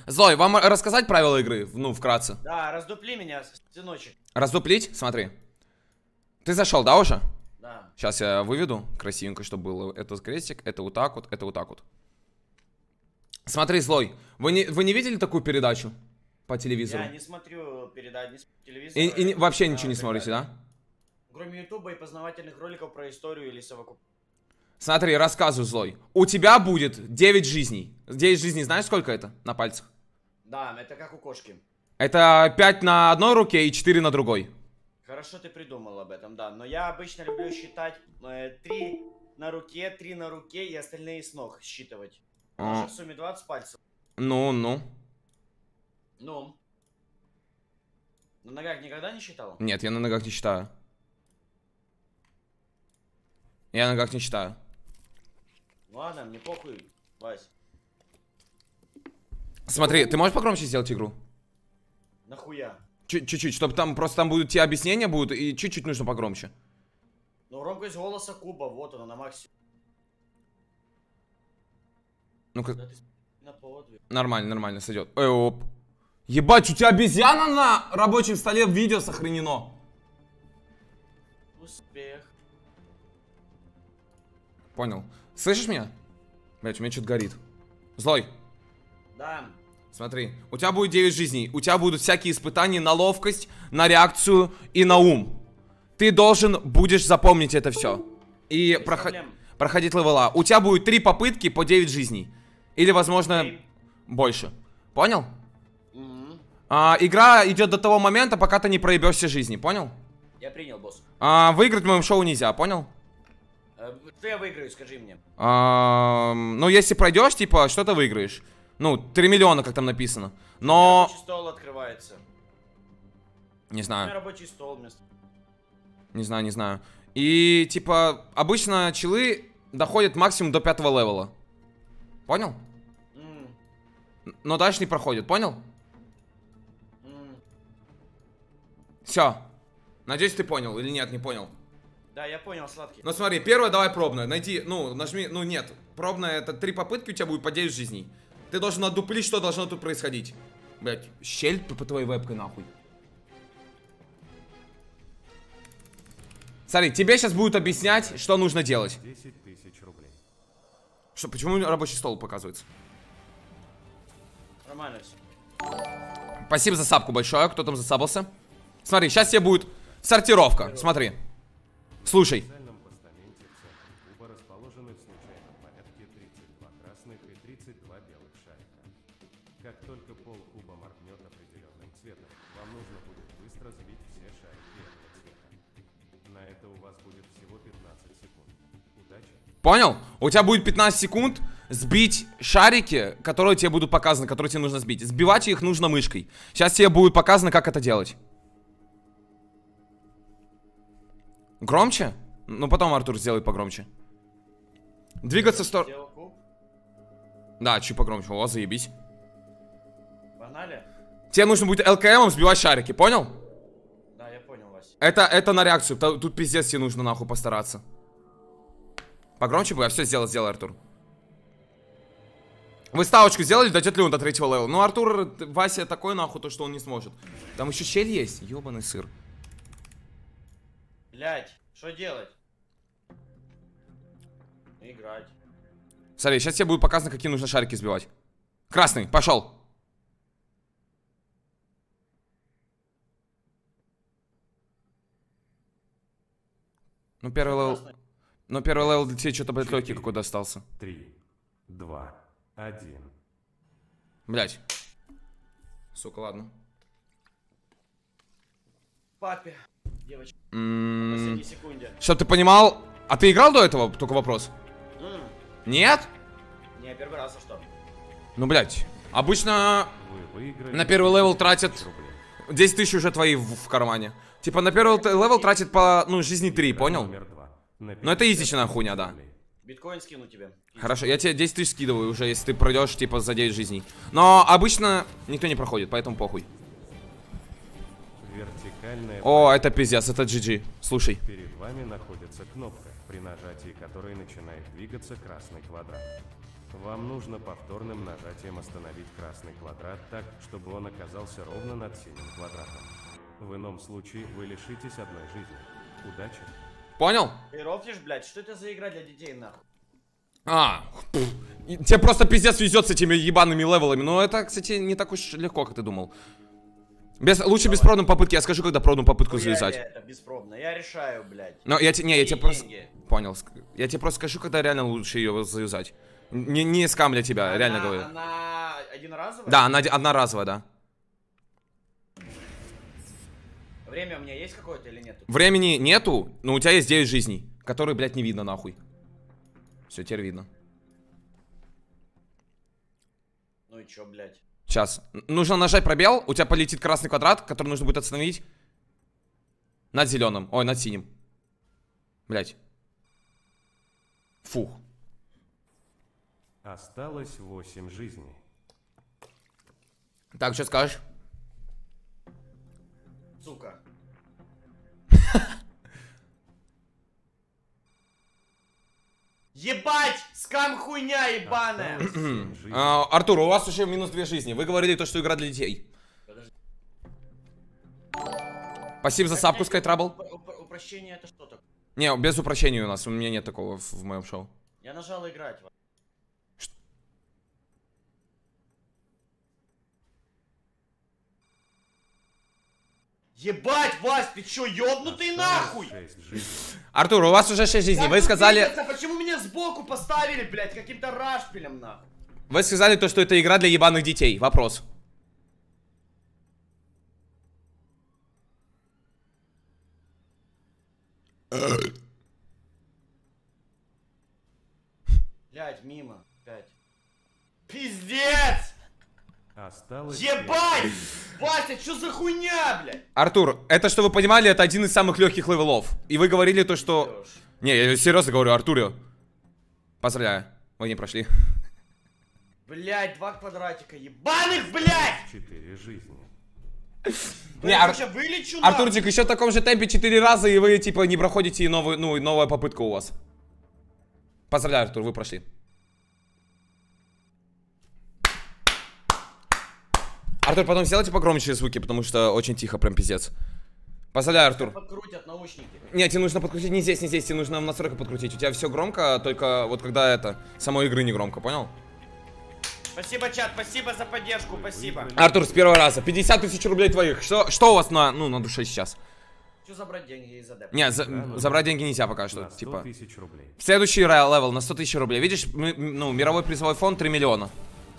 Злой, вам рассказать правила игры? Ну, вкратце. Да, раздупли меня, сыночек. Раздуплить? Смотри. Ты зашел, да, уже? Да. Сейчас я выведу красивенько, чтобы было. Это крестик, это вот так вот, это вот так вот. Смотри, Злой, вы не видели такую передачу по телевизору? Я не смотрю передачи, не смотрю телевизор. И вообще ничего не смотрите, да? Кроме ютуба и познавательных роликов про историю или совокупность. Смотри, рассказываю, Злой. У тебя будет 9 жизней. 9 жизней, знаешь, сколько это на пальцах? Да, это как у кошки. Это 5 на одной руке и 4 на другой. Хорошо ты придумал об этом, да. Но я обычно люблю считать 3 на руке и остальные с ног считывать. Уже в сумме 20 пальцев. Ну. Ну. На ногах никогда не считал? Нет, я на ногах не считаю. Я на ногах не считаю. Ладно, мне похуй, Вась. Смотри, ты можешь погромче сделать игру? Нахуя? Чуть-чуть, чтобы там просто там будут те объяснения будут, и чуть-чуть нужно погромче. Ну, громкость голоса Куба, вот она, на максимум. Ну-ка. Да, на подвиг. Нормально, сойдет. Оп. Ебать, у тебя обезьяна на рабочем столе в видео сохранено. Успех. Понял. Слышишь меня? Блять, у меня что-то горит. Злой. Да. Смотри, у тебя будет 9 жизней. У тебя будут всякие испытания на ловкость, на реакцию и на ум. Ты должен будешь запомнить это все. И проходить левела. У тебя будет 3 попытки по 9 жизней. Или, возможно, больше. Понял? Игра идет до того момента, пока ты не проебешь все жизни. Понял? Я принял, босс. Выиграть в моем шоу нельзя, понял? Что я выиграю, скажи мне. Ну, если пройдешь, типа, что ты выиграешь? Ну, 3 миллиона, как там написано. Но... Рабочий стол открывается. Не У меня знаю. рабочий стол вместо... Не знаю. И, типа, обычно челы доходят максимум до 5-го левела. Понял? Но дальше не проходят, понял? Все. Надеюсь, ты понял или нет, не понял. Да, я понял, сладкий. Ну смотри, первое давай пробное. Найди, ну, нажми, ну нет. Пробное это 3 попытки, у тебя будет по 9 жизней. Ты должен отдуплить, что должно тут происходить. Блять, щель по твоей вебкой нахуй. Смотри, тебе сейчас будут объяснять, что нужно делать. 10 тысяч рублей. Что, почему рабочий стол показывается? Нормально все. Спасибо за сапку большое, кто там засабался. Смотри, сейчас тебе будет сортировка, смотри. Слушай. В специальном постаменте в центре куба расположены в случайном порядке 32 красных и 32 белых шарика. Как только пол куба моргнет определенным цветом, вам нужно будет быстро сбить все шарики этого цвета. На это у вас будет всего 15 секунд. Удачи! Понял? У тебя будет 15 секунд сбить шарики, которые тебе будут показаны, которые тебе нужно сбить. Сбивать их нужно мышкой. Сейчас тебе будет показано, как это делать. Громче? Ну потом Артур сделает погромче. Двигаться в сторону. Да, чуть погромче. О, заебись. Погнали? Тебе нужно будет ЛКМом сбивать шарики, понял? Да, я понял, Вась. Это на реакцию. Тут пиздец тебе нужно нахуй постараться. Погромче бы, я все сделал, Артур. Вы ставочку сделали, дойдет ли он до 3-го левела? Ну, Артур, Вася такой нахуй, то что он не сможет. Там еще щель есть, ебаный сыр. Блять, что делать? Играть. Смотри, сейчас тебе будет показано, какие нужно шарики сбивать. Красный, пошел. Ну, первый левел... Ну, первый левел для тебя что-то, блядь, легкий какой достался. 3, 2, 1. Блять. Сука, ладно. Папе. Девочка. На последней секунде. Чтоб ты понимал... А ты играл до этого? Только вопрос. Нет? Не, первый раз, а что? Ну, блять. Обычно Вы выиграли на первый левел тратят 10 тысяч уже твои в кармане. Типа на первый левел тратит по, ну, жизни 3, понял? Ну это изичная хуйня, да. Биткоин скину тебе. Хорошо, я тебе 10 тысяч скидываю уже, если ты пройдешь, типа, за 9 жизней. Но обычно никто не проходит, поэтому похуй. Вертикальная. О, это пиздец, это GG. Слушай. Перед вами находится кнопка, при нажатии которой начинает двигаться красный квадрат. Вам нужно повторным нажатием остановить красный квадрат так, чтобы он оказался ровно над синим квадратом. В ином случае вы лишитесь одной жизни. Удачи! Понял? Ты рофлишь, блядь, что это за игра для детей, нахуй? Тебе просто пиздец везет с этими ебаными левелами. Но это, кстати, не так уж легко, как ты думал. Лучше без пробной попытки. Я скажу, когда пробную попытку завязать. Это беспробно. Я решаю, блядь. Но я тебе просто... деньги. Понял. Я тебе просто скажу, когда реально лучше ее завязать. Не скам для тебя, реально говорю. Она одноразовая? Да, она одноразовая, да. Время у меня есть какое-то или нет? Времени нету, но у тебя есть 9 жизней, которые, блядь, не видно нахуй. Все, теперь видно. Ну и чё, блядь? Сейчас. Нужно нажать пробел, у тебя полетит красный квадрат, который нужно будет остановить над зеленым. Ой, над синим. Блядь. Фух. Осталось 8 жизней. Так, что скажешь? Сука. Ебать! Скам хуйня ебаная! Осталось 7 жизней. Артур, у вас еще минус 2 жизни. Вы говорили то, что игра для детей. Подожди. Спасибо за сапку, SkyTrouble. Упрощение это что такое? Не, без упрощения у нас. У меня нет такого в моем шоу. Я нажал играть. Ебать, Вась, ты чё, ёбнутый нахуй? 6 жизней. Артур, у вас уже 6 жизней. Как Вы тут сказали... двигаться? Почему меня сбоку поставили, блядь, каким-то рашпилем, нахуй? Вы сказали то, что это игра для ебаных детей. Вопрос. Блядь, мимо. Опять. Пиздец! Осталось Ебать! Вася, что за хуйня, блядь? Артур, это, что вы понимали, это один из самых легких левелов. И вы говорили то, что... Лёш. Не, я серьезно говорю, Артуре. Поздравляю, вы не прошли. Блядь, 2 квадратика, ебаных, блядь! 4 жизни. Не, Я сейчас вылечу, нахуй. Артурчик, еще в таком же темпе 4 раза, и вы, типа, не проходите, и новая попытка у вас. Поздравляю, Артур, вы прошли. Артур, потом сделайте погромче звуки, потому что очень тихо, прям пиздец. Поздравляю, Артур. Подкрутят наушники. Нет, тебе нужно подкрутить не здесь, тебе нужно в настройках подкрутить. У тебя все громко, только вот когда это, самой игры не громко, понял? Спасибо, чат, спасибо за поддержку, спасибо. Артур, с первого раза. 50 тысяч рублей твоих. Что у вас на душе сейчас? Хочу забрать деньги из адепта. Не, забрать деньги нельзя пока что. На 100 Типа. тысяч рублей. Следующий левел на 100 тысяч рублей. Видишь, мировой призовой фонд 3 миллиона.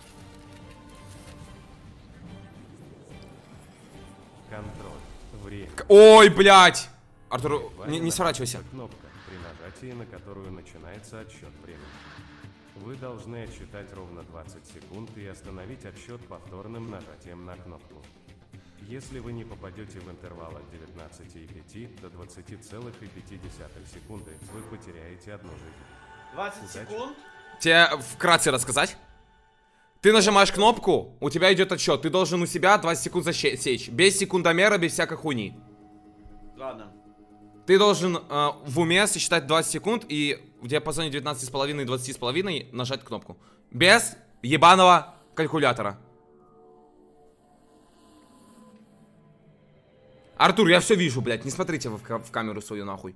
Контроль. Время. Ой, блядь! Артур, не сворачивайся. Кнопка, при нажатии на которую начинается отсчет времени. Вы должны отсчитать ровно 20 секунд и остановить отсчет повторным нажатием на кнопку. Если вы не попадете в интервал от 19,5 до 20,5 секунды, вы потеряете одну жизнь. 20 Удачи. секунд? Тебе вкратце рассказать? Ты нажимаешь кнопку, у тебя идет отсчет. Ты должен у себя 20 секунд засечь. Без секундомера, без всякой хуйни. Ладно. Ты должен в уме сосчитать 20 секунд и в диапазоне 19,5 и 20,5 нажать кнопку. Без ебаного калькулятора. Артур, я все вижу, блядь. Не смотрите вы в камеру свою, нахуй.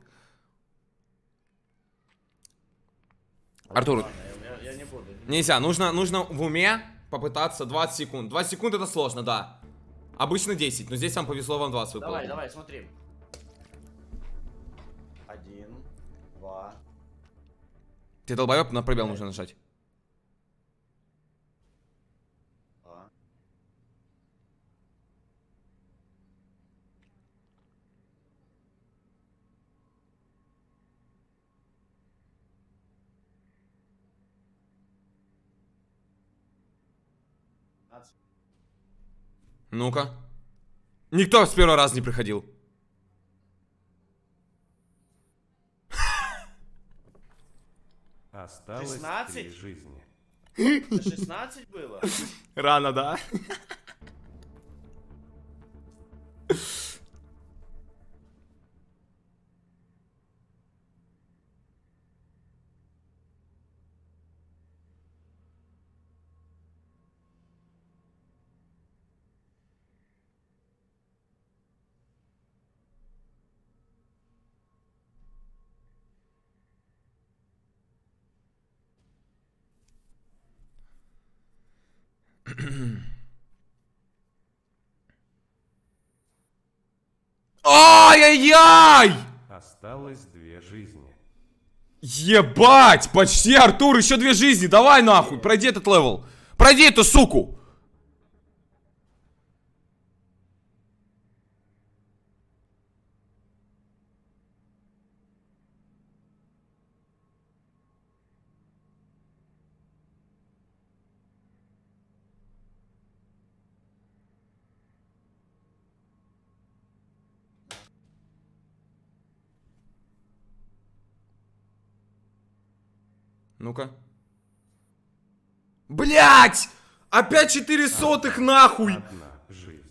Артур, Ладно, я не буду. нельзя. Нужно в уме попытаться 20 секунд. 20 секунд это сложно, да. Обычно 10, но здесь вам повезло, вам 20 выпало. Давай, давай, смотри. 1, 2. Ты долбоёб, на пробел нужно нажать. 2. Ну-ка. Никто с первого раза не приходил. Осталось 16? 3 жизни. 16 было? Рано, да? Ай-яй-яй! Осталось 2 жизни. Ебать! Почти, Артур, еще 2 жизни. Давай нахуй, пройди этот левел. Пройди эту суку. Ну-ка. Блять! Опять 4 сотых нахуй! 1 жизнь.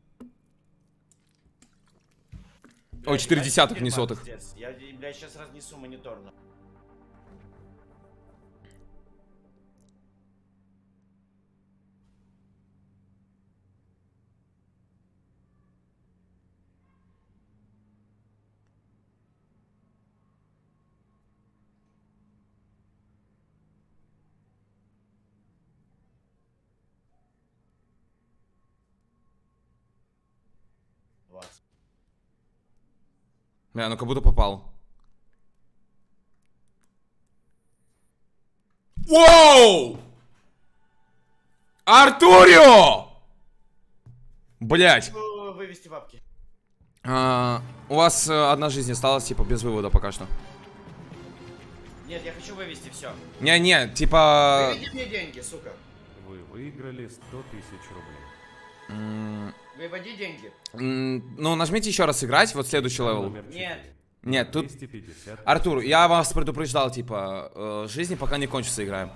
Ой, 4 десятых, не сотых. Я, блядь, сейчас разнесу монитор. Бля, ну как будто попал. Воу! Артурио! Блять. Вывести бабки. У вас 1 жизнь осталась, типа, без вывода пока что. Нет, я хочу вывести все. Не, типа... Выведи мне деньги, сука. Вы выиграли 100 тысяч рублей. Выводи деньги. Ну, нажмите еще раз играть, вот следующий левел. Номер 4. Нет. Нет, тут... 250. Артур, я вас предупреждал, типа, жизни пока не кончится играем.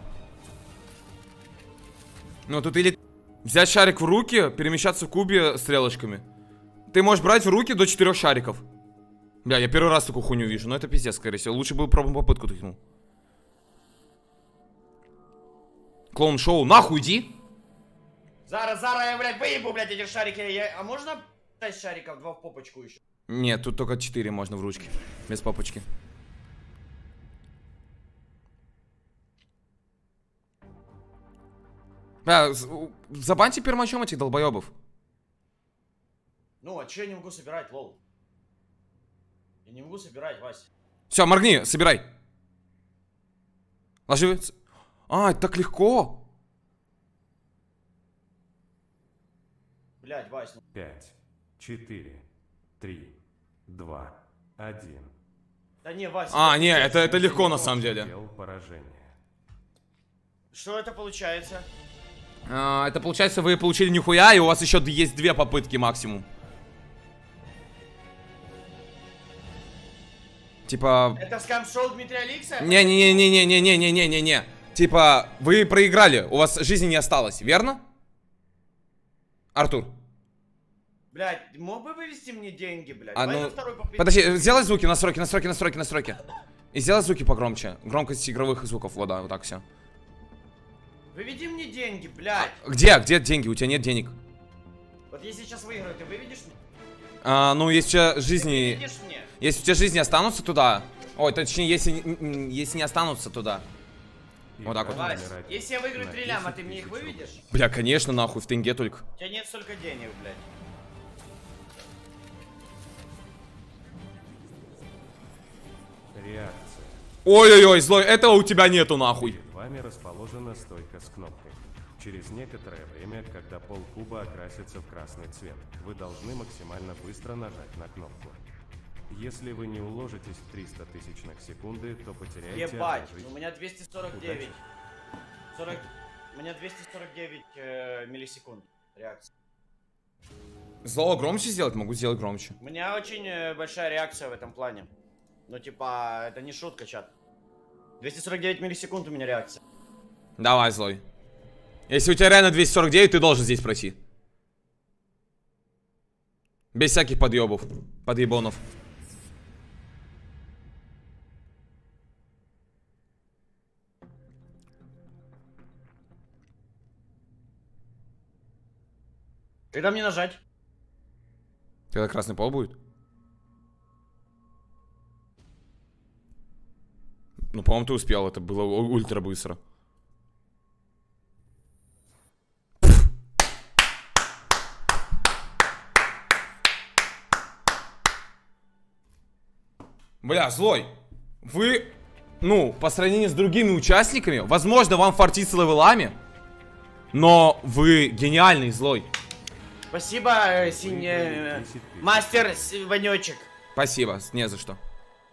Ну, тут или взять шарик в руки, перемещаться в кубе стрелочками. Ты можешь брать в руки до 4 шариков. Бля, я первый раз такую хуйню вижу, но это пиздец, скорее всего. Лучше бы пробную попытку тыкнул. Клоун-шоу, нахуй иди! Зара, я, блядь, выебу, блядь, эти шарики. А можно 5 шариков, 2 в попочку еще? Нет, тут только 4 можно в ручке. Без попочки. Бля, забаньте пермачом этих долбоебов. Ну, а че я не могу собирать, лол? Я не могу собирать, Вась. Все, моргни, собирай. Ложи. А, это так легко. Блядь, Вась, ну... 5, 4, 3, 2, 1. Да не, Вась. Не, это легко на самом деле. Сделал поражение. Что это получается? Это получается, вы получили нихуя, и у вас еще есть 2 попытки максимум. Типа... Это скам-шоу Дмитрия Аликса? Не. Типа, вы проиграли, у вас жизни не осталось, верно? Артур. Блядь, мог бы вывести мне деньги, блядь? Ну... Давай на второй попытке. Подожди, сделай звуки, настройки. И сделай звуки погромче. Громкость игровых звуков, вот, да, вот так все. Выведи мне деньги, блядь. Где деньги? У тебя нет денег. Вот если сейчас выиграю, ты выведешь мне? Ну, если у тебя жизни... Выведешь мне? Если у тебя жизни останутся туда... Ой, точнее, если не останутся туда. Вот так вот. Вась, если я выиграю 3 ляма, ты мне их выведешь? Бля, конечно, нахуй, в тенге только. У тебя нет столько денег, блядь. Реакция. Ой-ой-ой, злой, этого у тебя нету, нахуй. Перед вами расположена стойка с кнопкой. Через некоторое время, когда пол куба окрасится в красный цвет, вы должны максимально быстро нажать на кнопку. Если вы не уложитесь в 300 тысячных секунды, то потеряете Ебать, одну жизнь. у меня 249. Удачи. 40... У меня 249 миллисекунд реакция. Зло громче сделать? Могу сделать громче. У меня очень большая реакция в этом плане. Ну, типа, это не шутка, чат. 249 миллисекунд у меня реакция. Давай, злой. Если у тебя реально 249, ты должен здесь пройти. Без всяких подъебов. Подъебонов. Когда мне нажать? Когда красный пол будет? Ну, по-моему, ты успел. Это было ультра быстро. Бля, злой. Вы, ну, по сравнению с другими участниками, возможно, вам фартит с левелами, но вы гениальный, злой. Спасибо, мастер Ванечек. Спасибо, не за что.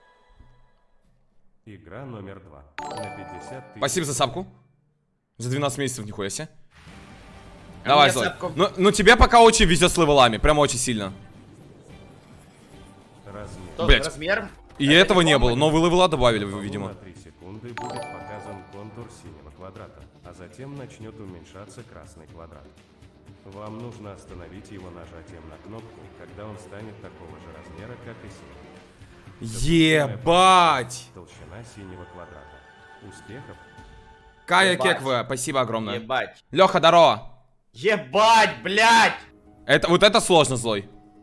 Игра номер 2. На 50 тысяч. Спасибо за сапку. За 12 месяцев, нихуя себе. А Давай, мне злой. сапку. Ну, тебе пока очень везет с левелами, прямо очень сильно. Размер. Тот Блядь. размер. И Это этого не было, помню. новые левела добавили, На видимо. 3 секунды будет показан контур синего квадрата, а затем начнет уменьшаться красный квадрат. Вам нужно остановить его нажатием на кнопку, когда он станет такого же размера, как и синий. Ебать! Толщина синего квадрата. Успехов! Кая Ебать. Кекве, спасибо огромное. Ебать. Леха, здорово. Ебать, блядь! Вот это сложно, злой.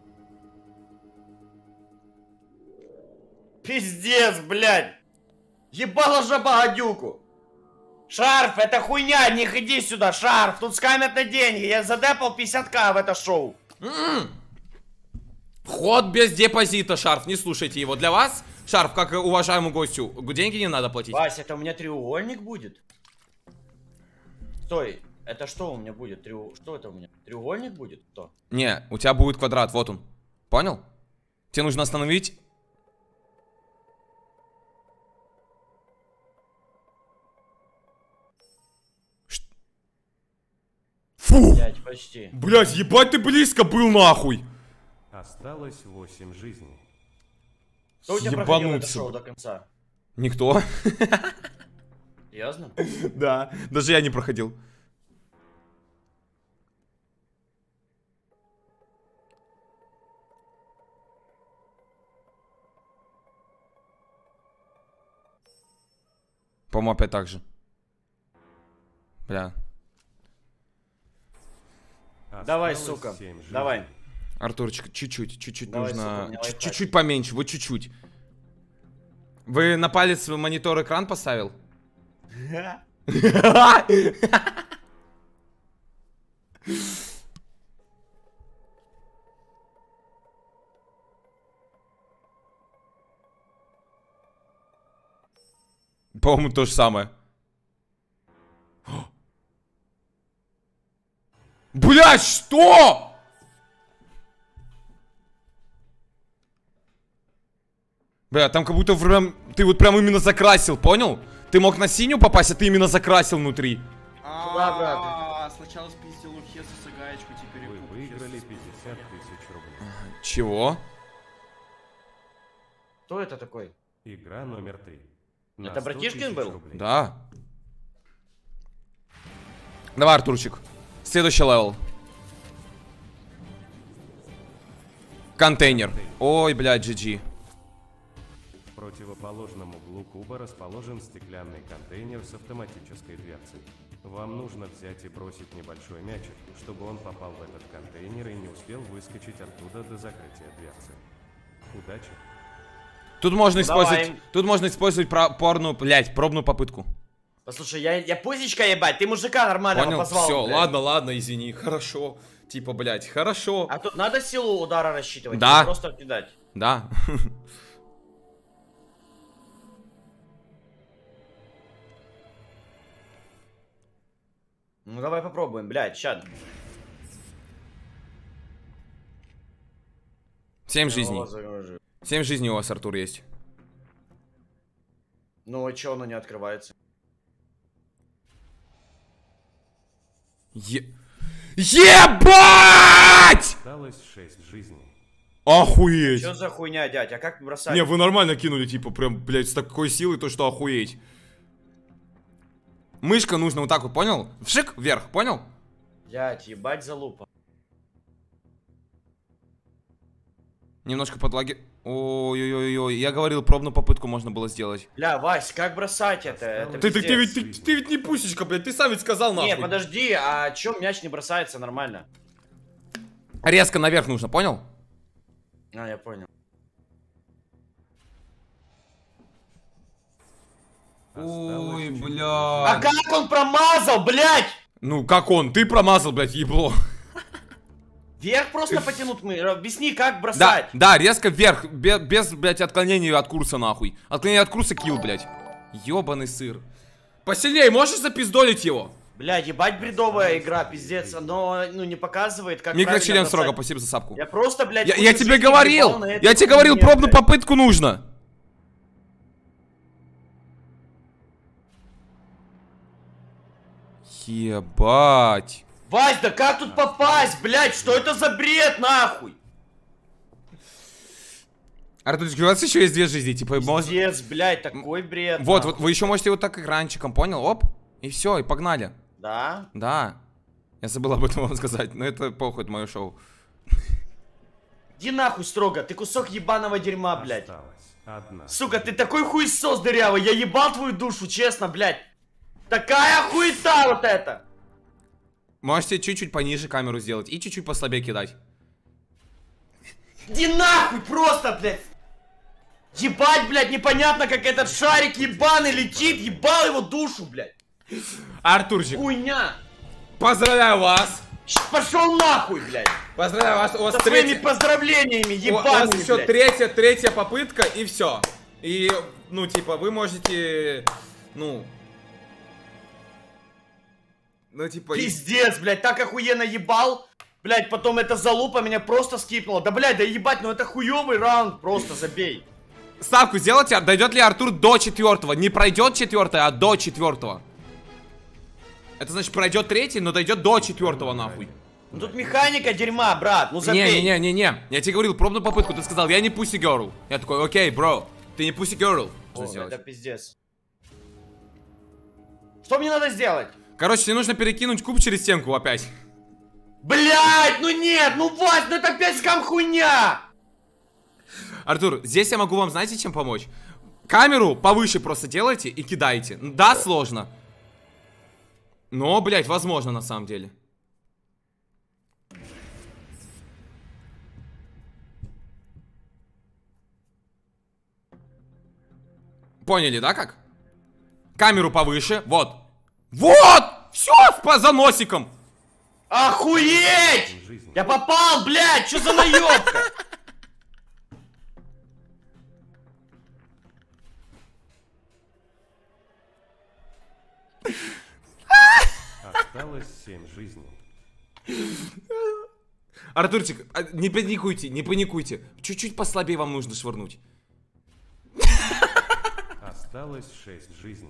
Пиздец, блядь! Ебало жаба гадюку! Шарф, это хуйня, не ходи сюда, шарф! Тут скамят на деньги, я задепал 50к в это шоу. Вход без депозита, Шарф, не слушайте его. Для вас, Шарф, как и уважаемому гостю, деньги не надо платить. Вась, это у меня треугольник будет? Стой, это что у меня будет? Что это у меня? Треугольник будет? Что? Не, у тебя будет квадрат, вот он. Понял? Тебе нужно остановить. Фу! Блядь, почти. Блять, ебать ты близко был нахуй! Осталось 8 жизней. Кто у тебя проходил это Ебануться. шоу до конца? Никто. Серьезно? Да, даже я не проходил. По-моему, опять так же. Бля. Давай, Осталось сука, 7 жизней. давай. Артурчик, чуть-чуть Давай, сука, нужно. мне лайфхак. Чуть-чуть поменьше, вот чуть-чуть. Вы на палец монитор экран поставил? По-моему, то же самое. Блять, что? Бля, там как будто прям, ты вот прям именно закрасил, понял? Ты мог на синюю попасть, а ты именно закрасил внутри. Сначала спиздил у Хесуса гаечку, теперь Вы и выиграли 50 тысяч рублей. Чего? Кто это такой? Игра номер 3. На Это 100 братишкин тысяч был? рублей. Да. Давай, Артурчик. Следующий левел. Контейнер. Ой, блядь, GG. В противоположном углу куба расположен стеклянный контейнер с автоматической дверцей. Вам нужно взять и бросить небольшой мячик, чтобы он попал в этот контейнер и не успел выскочить оттуда до закрытия дверцы. Удачи! Тут можно использовать, Давай. тут можно использовать пробную попытку. Послушай, я пузичка ебать, ты мужика нормального Понял? позвал. Все, блядь. ладно, извини, хорошо. Типа, блядь, хорошо. А тут надо силу удара рассчитывать, Да. или просто кидать. Да. Ну давай попробуем, блядь, ща. 7 жизней. 7 жизней у вас, Артур, есть. Ну а чё оно не открывается? Ебать! Осталось 6 жизней. Охуеть! Чё за хуйня, дядь? А как бросать? Не, вы нормально кинули, типа, прям, блядь, с такой силой, то что охуеть. Мышка нужно вот так вот, понял? Вшик вверх, понял? Дядь, ебать залупа. Немножко подлаги. Ой-ой-ой, я говорил, пробную попытку можно было сделать. Бля, Вась, как бросать это? Это Ты пиздец. ведь не пусечка, блядь, ты сам ведь сказал нахуй. Не, подожди, а чё мяч не бросается нормально? Резко наверх нужно, понял? А, я понял. Ой, чуть-чуть. бля. А как он промазал, блядь? Ну, как он? Ты промазал, блядь, ебло. Вверх просто потянуть мы. Объясни, как бросать. Да, резко вверх. Без, блядь, отклонения от курса, нахуй. Отклонение от курса килл, блядь. Ёбаный сыр. Посильнее, можешь запиздолить его? Бля, ебать бредовая игра, пиздец. Оно, ну, не показывает, как Микрочлен правильно строго, бросать. спасибо за сапку. Я просто, блядь, Я тебе жизни говорил! ебал на этой Я тебе говорил, хуйне, пробную блядь. попытку нужно. Ебать. Вась, да как тут попасть, блядь? Что это за бред, нахуй? Артурчик, у вас еще есть 2 жизни, типа, может... Пиздец, блядь, такой бред. Вот, нахуй. вы еще можете вот так экранчиком, понял? Оп, и все, и погнали. Да? Да. Я забыл об этом вам сказать, но это похуй, это мое шоу. Иди нахуй строго, ты кусок ебаного дерьма, блядь. Осталась одна. Сука, ты такой хуесос дырявый, я ебал твою душу, честно, блядь. Такая хуета вот эта. Можете чуть-чуть пониже камеру сделать и чуть-чуть послабее кидать. Иди нахуй просто, блядь. Ебать, блядь, непонятно, как этот шарик ебаный летит, ебал его душу, блядь. Артурчик, Хуйня. поздравляю вас. Пошел нахуй, блядь. Поздравляю вас, у вас Со своими третья... поздравлениями, У вас ебаными, еще блядь. третья попытка и все. И, ну, типа, вы можете, ну, типа... Пиздец, блядь, так охуенно ебал. Блядь, потом эта залупа меня просто скипнула. Да, блядь, да ебать, ну это хуёвый раунд, просто забей. Ставку сделайте, дойдет ли Артур до 4-го. Не пройдет 4-й, а до 4-го. Это значит, пройдет 3-й, но дойдет до 4-го, нахуй. Ну тут механика дерьма, брат, ну забей. Не. Я тебе говорил, пробную попытку, ты сказал, я не pussy girl. Я такой, окей, бро, ты не pussy girl. Что О, сделать? это пиздец. Что мне надо сделать? Короче, тебе нужно перекинуть куб через стенку опять. Блядь, ну нет, ну Вась, ну это опять скам хуйня. Артур, здесь я могу вам, знаете, чем помочь? Камеру повыше просто делайте и кидайте. Да, сложно. Но, блядь, возможно на самом деле. Поняли, да, как? Камеру повыше, вот. Вот! Все, за носиком. Охуеть! Я попал, блядь, что за наебка? Осталось 7 жизней. Артурчик, не паникуйте. Чуть-чуть послабее вам нужно швырнуть. Осталось 6 жизней.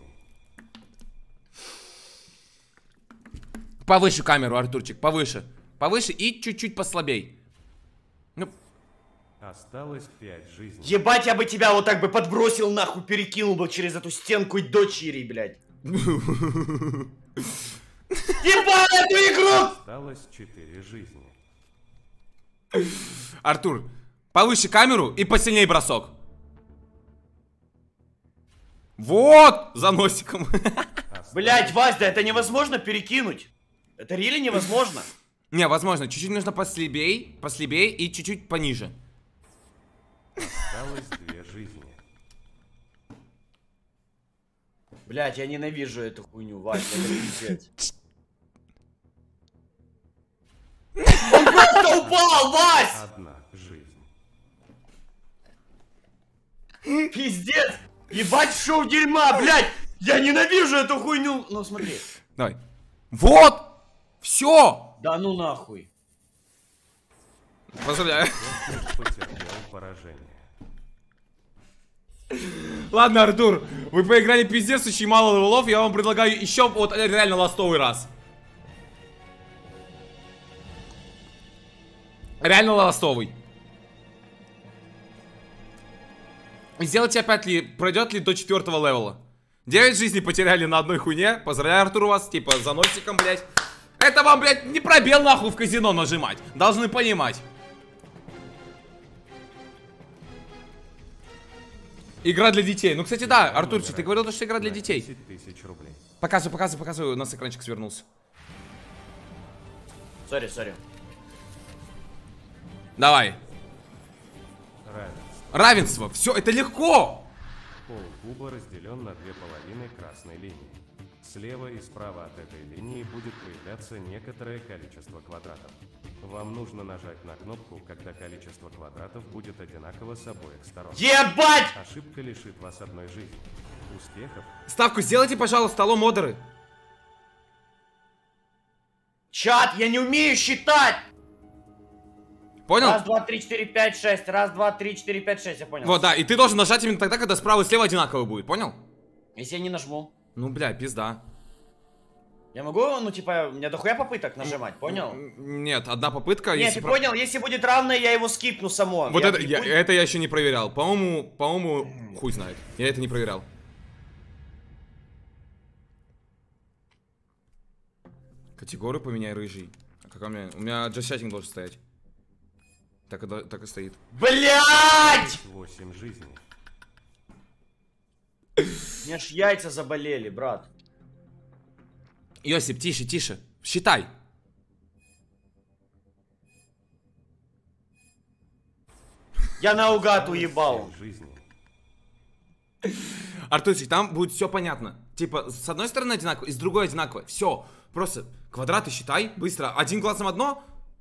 Повыше камеру, Артурчик, повыше. Повыше и чуть-чуть послабей. Ну. Осталось 5 жизней. Ебать, я бы тебя вот так бы подбросил нахуй, перекинул бы через эту стенку и до Чири, блядь. Ебал эту игру! Осталось 4 жизни. Артур, повыше камеру и посильнее бросок. Вот! За носиком. Блядь, Вась, да это невозможно перекинуть. Это реально невозможно. Не, возможно, чуть-чуть нужно послабей и чуть-чуть пониже. Осталось 2 жизни. Блядь, я ненавижу эту хуйню, Вась, это пиздец. Он просто упал, Вась! 1 жизнь. Пиздец! Ебать шоу дерьма, блядь! Я ненавижу эту хуйню! Ну смотри. Давай. Вот! Все! Да ну нахуй. Поздравляю. Потерпел поражение. Ладно, Артур, вы поиграли пиздец, очень мало левелов. Я вам предлагаю еще вот реально ластовый раз. Реально ластовый. Сделайте опять ли, пройдет ли до 4-го левела. 9 жизней потеряли на одной хуйне. Поздравляю, Артур, у вас, типа, за носиком, блядь. Это вам, блядь, не пробел нахуй в казино нажимать. Должны понимать. Игра для детей. Ну, кстати, да, Артурчик, ты говорил, что игра для детей. 10 000 рублей. Показывай, у нас экранчик свернулся. Сори. Давай. Равенство. Равенство. Все, это легко. Пол куба разделен на 2 половины красной линии. Слева и справа от этой линии будет появляться некоторое количество квадратов. Вам нужно нажать на кнопку, когда количество квадратов будет одинаково с обоих сторон. Ебать! Ошибка лишит вас одной жизни. Успехов! Ставку сделайте, пожалуйста, алло, модеры. Чат, я не умею считать! Понял? Раз, два, три, четыре, пять, шесть. Раз, два, три, четыре, пять, шесть. Я понял. Вот, да, и ты должен нажать именно тогда, когда справа и слева одинаково будет, понял? Если я не нажму. Ну, бля, пизда. Я могу, ну, типа, у меня дохуя попыток нажимать, понял? Нет, одна попытка. Нет, ты понял, если будет равное, я его скипну само. Вот это не это я еще не проверял. По-моему, хуй знает. Я это не проверял. Категорию поменяй, рыжий. А как у меня джаз-чатинг должен стоять. Так и стоит. Блять! 8 жизней. У меня ж яйца заболели, брат. Йосип, тише, тише. Считай. Я наугад уебал. 7 жизней. Артурчик, там будет все понятно. Типа, с одной стороны одинаково, и с другой одинаково. Все. Просто квадраты считай быстро. Один глазом одно.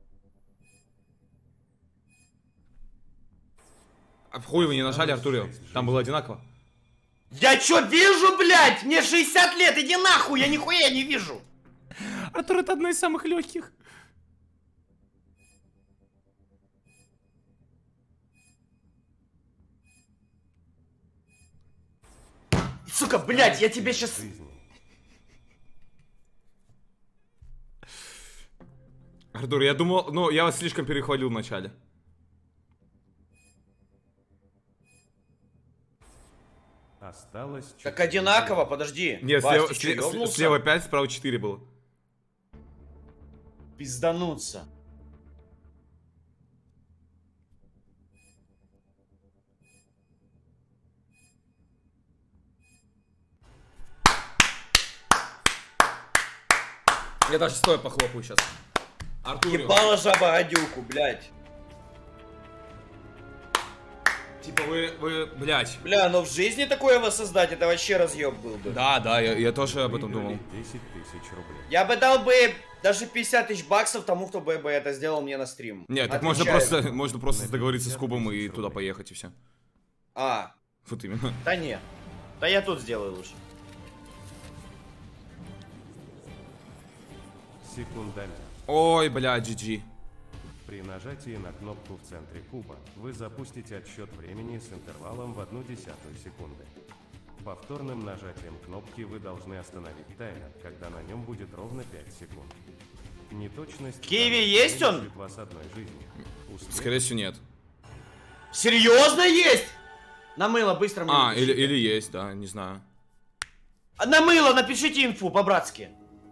А в хуй вы не нажали, Артурио. Там было одинаково. Я чё вижу, блядь? Мне 60 лет, иди нахуй, я нихуя не вижу. Артур, это одно из самых легких. Сука, блядь, я тебе сейчас... Жизней. Артур, я думал, ну, я вас слишком перехвалил вначале. Осталось Так 4 одинаково, жизни. подожди. Нет, Вась, ты чё, ёбнулся? слева 5, справа 4 было. Пиздануться. Я даже стоя похлопаю сейчас. Артурио. Ебала жаба гадюку, блядь. Типа вы, блядь. Бля, но в жизни такое воссоздать, это вообще разъеб был бы. Да, я тоже об этом Выиграли думал. 10 тысяч рублей. Я бы дал бы даже 50 тысяч баксов тому, кто бы это сделал мне на стрим. Нет, так Отвечаю. можно просто договориться с Кубом и туда поехать, и все. А, Вот именно. да не. Да я тут сделаю лучше. Секундомер. Ой, блядь, GG. При нажатии на кнопку в центре куба вы запустите отсчет времени с интервалом в 1/10 секунды. Повторным нажатием кнопки вы должны остановить таймер, когда на нем будет ровно 5 секунд. Неточность... В Киеве данной есть схемы он? лишит вас одной жизни. Успех... Скорее всего, нет. Серьезно есть? На мыло быстро мне А, напишите. или есть, да, не знаю. На мыло напишите инфу по-братски.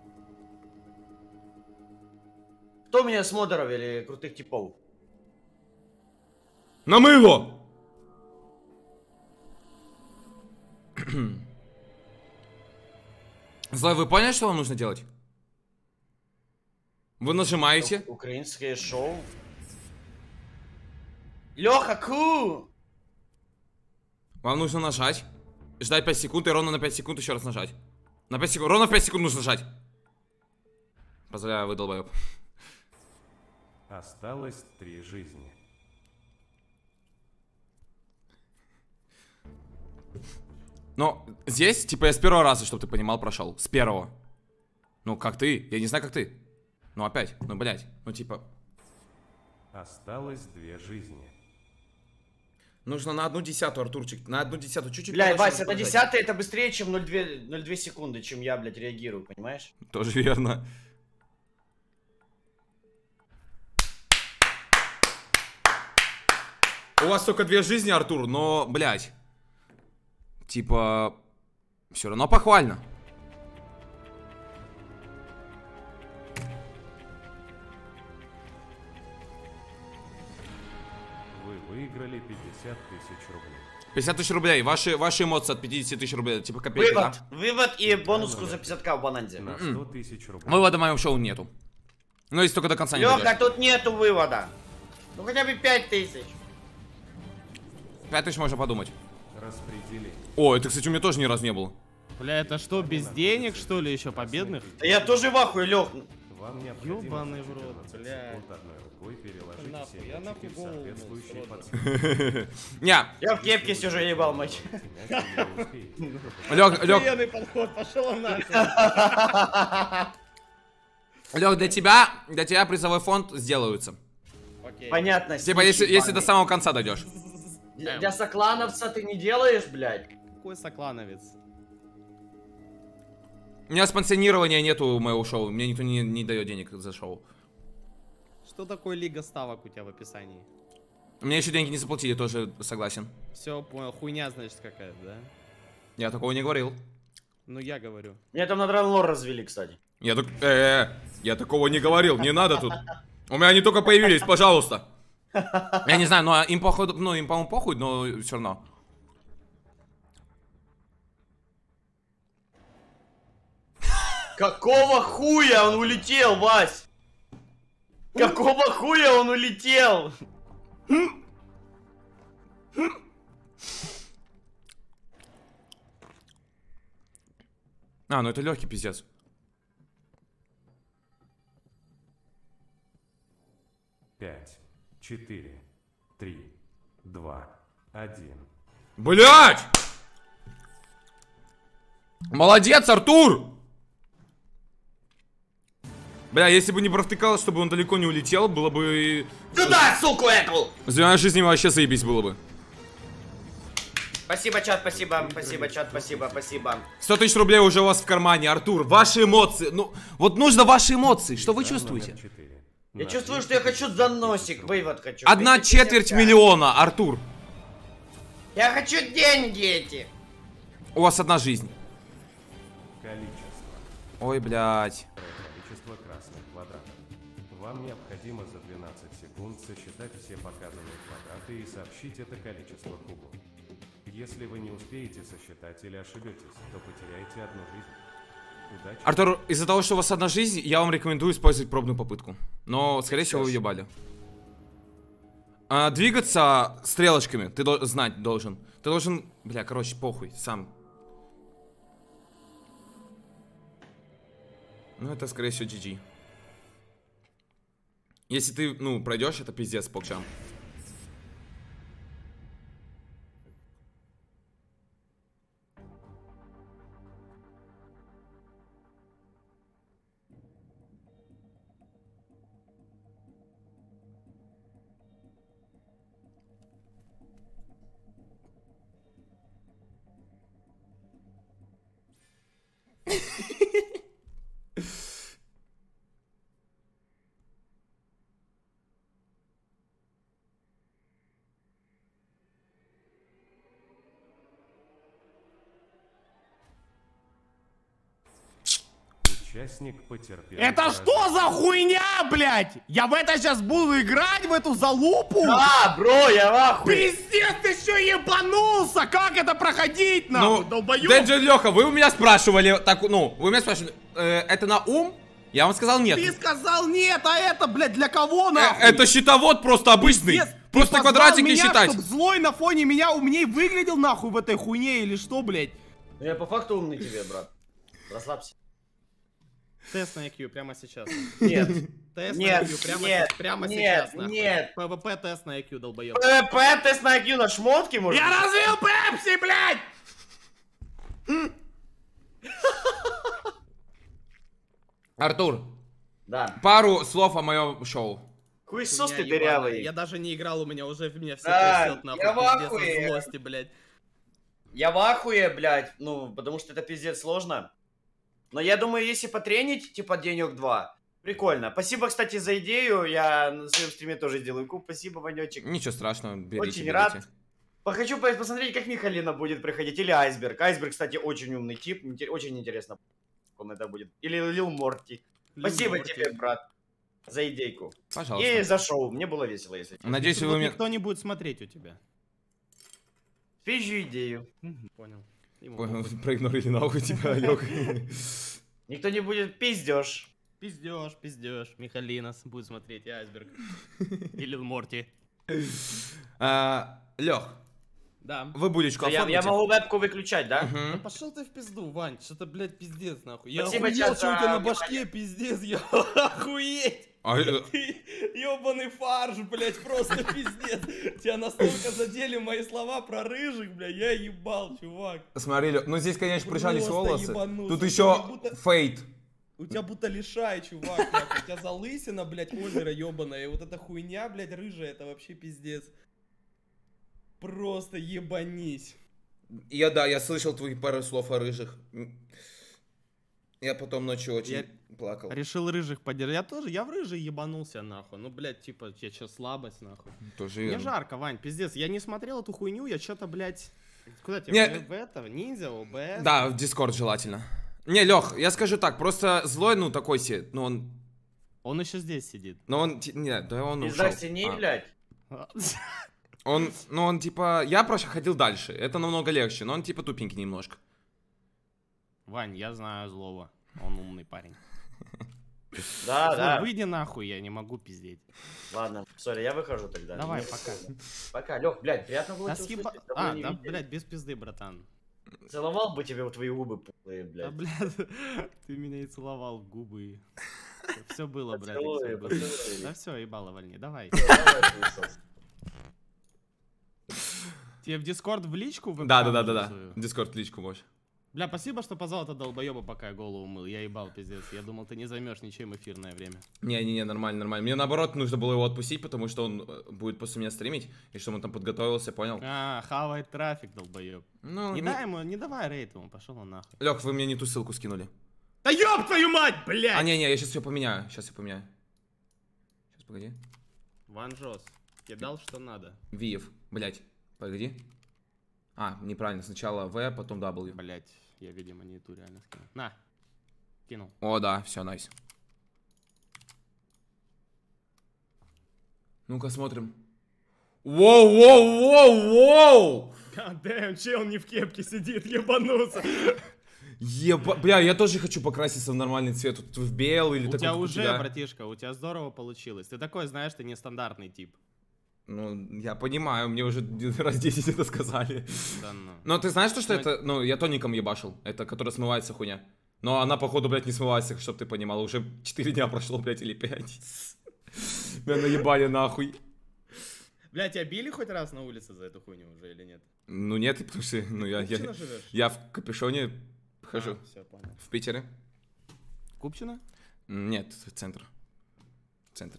Кто у меня с модеров или крутых типов? На мыло! Злой, вы поняли, что вам нужно делать? Вы нажимаете. Украинское шоу. Леха, ку! Вам нужно нажать. Ждать 5 секунд и ровно на 5 секунд еще раз нажать. На 5 секунд. Ровно в 5 секунд нужно нажать. Поздравляю, вы долбоеб. Осталось 3 жизни. Но здесь, типа, я с первого раза, чтобы ты понимал, прошел. С первого. Ну, как ты. Я не знаю, как ты. Ну, опять. Ну, блядь. Ну, типа... Осталось 2 жизни. Нужно на 1/10, Артурчик. На 1/10. Чуть-чуть. Блядь, подальше Вася, это нажать. 10 это быстрее, чем 0,2 секунды, чем я, блядь, реагирую, понимаешь? Тоже верно. У вас только 2 жизни, Артур, но, блядь. Типа... Все равно похвально. Вы выиграли 50 тысяч рублей. 50 тысяч рублей. Ваши эмоции от 50 тысяч рублей. Типа копейки, Вывод! да? Вывод и бонуску за 50к в бананде. На 100 тысяч рублей. Вывода в моем шоу нету. Ну, если только до конца не Леха, дойдешь. тут нету вывода. Ну хотя бы 5000. 5 тысяч можно подумать. Распределение. О, это, кстати, у меня тоже ни разу не было. Бля, это что, без денег, что ли, еще победных? Да я тоже в ахуе, Лех. Вам необходимо Ёбаный за в рот, 14 бля. секунд одной рукой переложить Нахуй, все я мячики нахуй в голову соответствующий сроду. подсумок. Не, Я в кепке сижу, я ебал матч. Лех, Охуенный подход, пошел он нахуй. Лех, для тебя призовой фонд сделаются. Окей. Понятно. Типа, если до самого конца дойдешь. Для соклановца ты не делаешь, блядь? Какой соклановец? У меня спонсорирования нету моего шоу. Мне никто не дает денег за шоу. Что такое лига ставок у тебя в описании? Мне еще деньги не заплатили, тоже согласен. Все, понял, хуйня, значит, какая-то, да? Я такого не говорил. Ну, я говорю. Меня там на драллор развели, кстати. Я такого не говорил, не надо тут. У меня они только появились, пожалуйста. Я не знаю, но им походу, ну им по-моему похуй, но все равно. Какого хуя он улетел, Вась? Какого хуя он улетел? А, ну это легкий пиздец. Пять, 4, 3, 2, 1. Блять! Молодец, Артур! Бля, если бы не провтыкал, чтобы он далеко не улетел, было бы... Сюда, суку эту! С двумя жизнями вообще заебись было бы. Спасибо, чат, спасибо, спасибо, чат, спасибо, спасибо. 100 тысяч рублей уже у вас в кармане, Артур. Ваши эмоции. Ну, вот нужно ваши эмоции. Что вы чувствуете? Я чувствую, что я хочу за носик, вывод хочу. 1/4 миллиона, Артур. Я хочу деньги эти. У вас одна жизнь. Количество. Ой, блядь. Количество красных квадратов. Вам необходимо за 12 секунд сосчитать все показанные квадраты и сообщить это количество кубу. Если вы не успеете сосчитать или ошибетесь, то потеряете одну жизнь. Удачи. Артур, из-за того, что у вас одна жизнь, я вам рекомендую использовать пробную попытку. Но, скорее всего, вы ебали. Двигаться стрелочками ты знать должен. Ты должен... Бля, короче, похуй, сам. Ну, это, скорее всего, GG. Если ты, ну, пройдешь, это пиздец, покчам. Участник потерпел. Это что за хуйня, блядь? Я в это сейчас буду играть, в эту залупу? А, бро, я в ахуе. Пиздец, ты что ебанулся? Как это проходить, нахуй, долбоёб? Дэнджи Леха, вы у меня спрашивали, так, ну, вы у меня спрашивали, это на ум? Я вам сказал нет. Ты сказал нет, а это, блядь, для кого, нахуй? Это счетовод просто обычный. Пиздец, Просто ты позвал квадратики меня, считать. чтоб злой на фоне меня умней выглядел, нахуй, в этой хуйне или что, блядь? Ну, я по факту умный тебе, брат. Расслабься. Тест на IQ прямо сейчас. Нет. Тест Нет, на IQ нет, прямо нет, сейчас, нахуй. нет. ПВП тест на IQ, долбоёб. ПВП тест на IQ на шмотки, может? Я развил Пепси, блядь! Артур, Да. пару слов о моем шоу. Хуесос Хуйня ты ебаная. дырявый. Я даже не играл, у меня уже меня все Да, трясет, нахуй, я в пиздец, ахуе. от злости, блядь. Я в ахуе, блядь, ну, потому что это пиздец сложно. Но я думаю, если потренить, типа, денек-два, прикольно. Спасибо, кстати, за идею, я на своем стриме тоже сделаю куб. Спасибо, Ванечек. Ничего страшного, берите, Очень берите. рад. Хочу посмотреть, как Михалина будет приходить, или Айсберг. Айсберг, кстати, очень умный тип, очень интересно, как он это будет. Или Лил Морти. Спасибо Морти. тебе, брат, за идейку. Пожалуйста. И за шоу, мне было весело, если честно. Надеюсь, Тут вы мне... никто не будет смотреть у тебя. Свежую идею. Понял. Ему Понял, похуй. проигнорили нахуй тебя, Олег. Никто не будет пиздеж. Пиздешь, пиздешь. Михалина будет смотреть, и Айсберг. И Лил Морти. Лех, Да. Вы булечку Я оформите? могу вебку выключать, да? Ну пошел ты в пизду, Вань, что-то, блядь, пиздец, нахуй. Я Спасибо, охуел, чат, что у тебя за на внимание. башке, пиздец, я охуеть. А, Ты ёбаный фарш, блядь, просто пиздец. Тебя настолько задели мои слова про рыжих, блядь, я ебал, чувак. смотри, ну здесь, конечно, прижались Просто волосы. ебанулся. Тут еще Как будто- фейт. У тебя будто лишай, чувак, нахуй. У тебя залысина, блядь, озеро ёбаное. И вот эта хуйня, блядь, рыжая, это вообще пиздец. Просто ебанись. Я слышал твои пару слов о рыжих. Я потом ночью очень плакал. Решил рыжих поддержать. Я в рыжий ебанулся, нахуй. Ну, блядь, типа, я сейчас слабость, нахуй. Тоже Мне верно. жарко, Вань, пиздец. Я не смотрел эту хуйню, я что-то, блядь... Куда тебе? Не- В это? Ниндзя, ОБС? Да, в Дискорд желательно. Не, Лех, я скажу так, просто злой, ну такой себе, ну он... Он еще здесь сидит. Ну он, нет, да он Пизда ушел. синей, А. блядь. Он типа, я просто ходил дальше, это намного легче, но он типа тупенький немножко. Вань, я знаю злого. Он умный парень. Да, Злой, да. выйди нахуй, я не могу пиздеть. Ладно, сори, я выхожу тогда. Давай, Ну, пока. Пока, Лех, блядь, приятно было Да тебя съеба... услышать. Давно А, не да, виделись. блядь, без пизды, братан. Целовал бы тебе в твои губы пухлые, Да, блядь. блядь, ты меня и целовал в губы. Все было, блядь, Поцелуй, все было. поцелуй. Да все, ебало вольни, давай. Давай, хуесос. Тебе в Дискорд в личку вебкам Да. нарисую? Дискорд личку можешь. Бля, спасибо, что позвал это долбоеба, пока я голову мыл. Я ебал, пиздец. Я думал, ты не займешь ничем эфирное время. Не, нормально. Мне наоборот нужно было его отпустить, потому что он будет после меня стримить, и чтобы он там подготовился, понял? А, хавает трафик, долбоеб. Ну, Не давай рейд ему, пошел он нахуй. Лех, вы мне не ту ссылку скинули. Да ёб твою мать, блядь! А, не, я сейчас все поменяю. Сейчас, погоди. Ванжос, кидал что надо. Виев, блять, погоди. А, неправильно, сначала В, потом W. Блять, я, видимо, не ту реально скинул. На, кинул. О, да, все, найс. Ну-ка, смотрим. Воу! Гадэм, чел не в кепке сидит, ебанулся. Бля, я тоже хочу покраситься в нормальный цвет. Вот в белый или У такой, тебя как у уже, тебя. братишка, у тебя здорово получилось. Ты такой, знаешь, ты нестандартный тип. Ну, я понимаю, мне уже раз 10 это сказали. Да ну. Но ты знаешь, что Ну, это, ну, я тоником ебашил. Это, которая смывается хуйня. Но она, походу, блядь, не смывается, чтоб ты понимал. Уже 4 дня прошло, блядь, или 5. Меня наебали нахуй. Бля, тебя били хоть раз на улице за эту хуйню уже или нет? Ну нет, потому что, ну, Купчино живешь? я в капюшоне хожу. Все, понял. В Питере? Купчино? Нет, центр. Центр.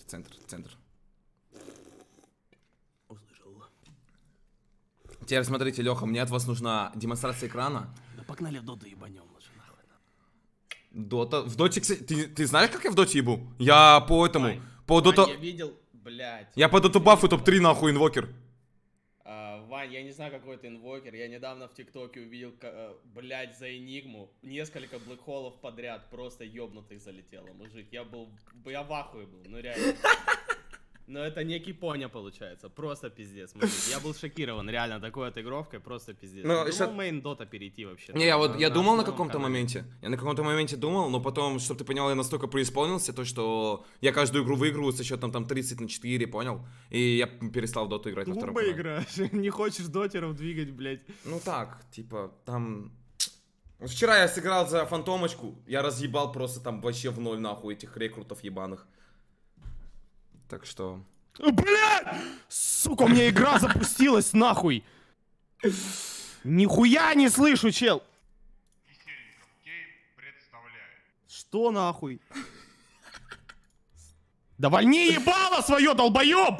Услышал. Теперь смотрите, Леха, мне от вас нужна демонстрация экрана. Да погнали в доту ебанем лучше нахуй. Дота. В доте, кстати, ты знаешь, как я в доте ебу? Я по этому, Вань, по дота... Вань, я видел, блядь. Я по доту бафу топ-3 нахуй инвокер. Вань, я не знаю, какой ты инвокер. Я недавно в ТикТоке увидел, блядь, за Энигму несколько блэкхолов подряд. Просто ёбнутых залетело, мужик. Я в ахуе был, ну реально. Но это не кипоня получается, просто пиздец, мужик. Я был шокирован, реально, такой отыгровкой, просто пиздец. Ну, Я ща- думал мейн дота перейти вообще. Не, я думал на основном каком-то канале. моменте. Я на каком-то моменте думал, но потом, чтобы ты понял, я настолько преисполнился, то что я каждую игру выигрываю со счетом там 30-4, понял? И я перестал в доту играть на втором Тупо канале. играешь, не хочешь дотеров двигать, блядь. Ну так, типа, там... Вот вчера я сыграл за фантомочку, я разъебал просто там вообще в ноль нахуй этих рекрутов ебаных. Так что... Блядь! Сука, у меня игра запустилась нахуй! Нихуя не слышу, чел! Что нахуй? Да вольни ебало свое, долбоеб!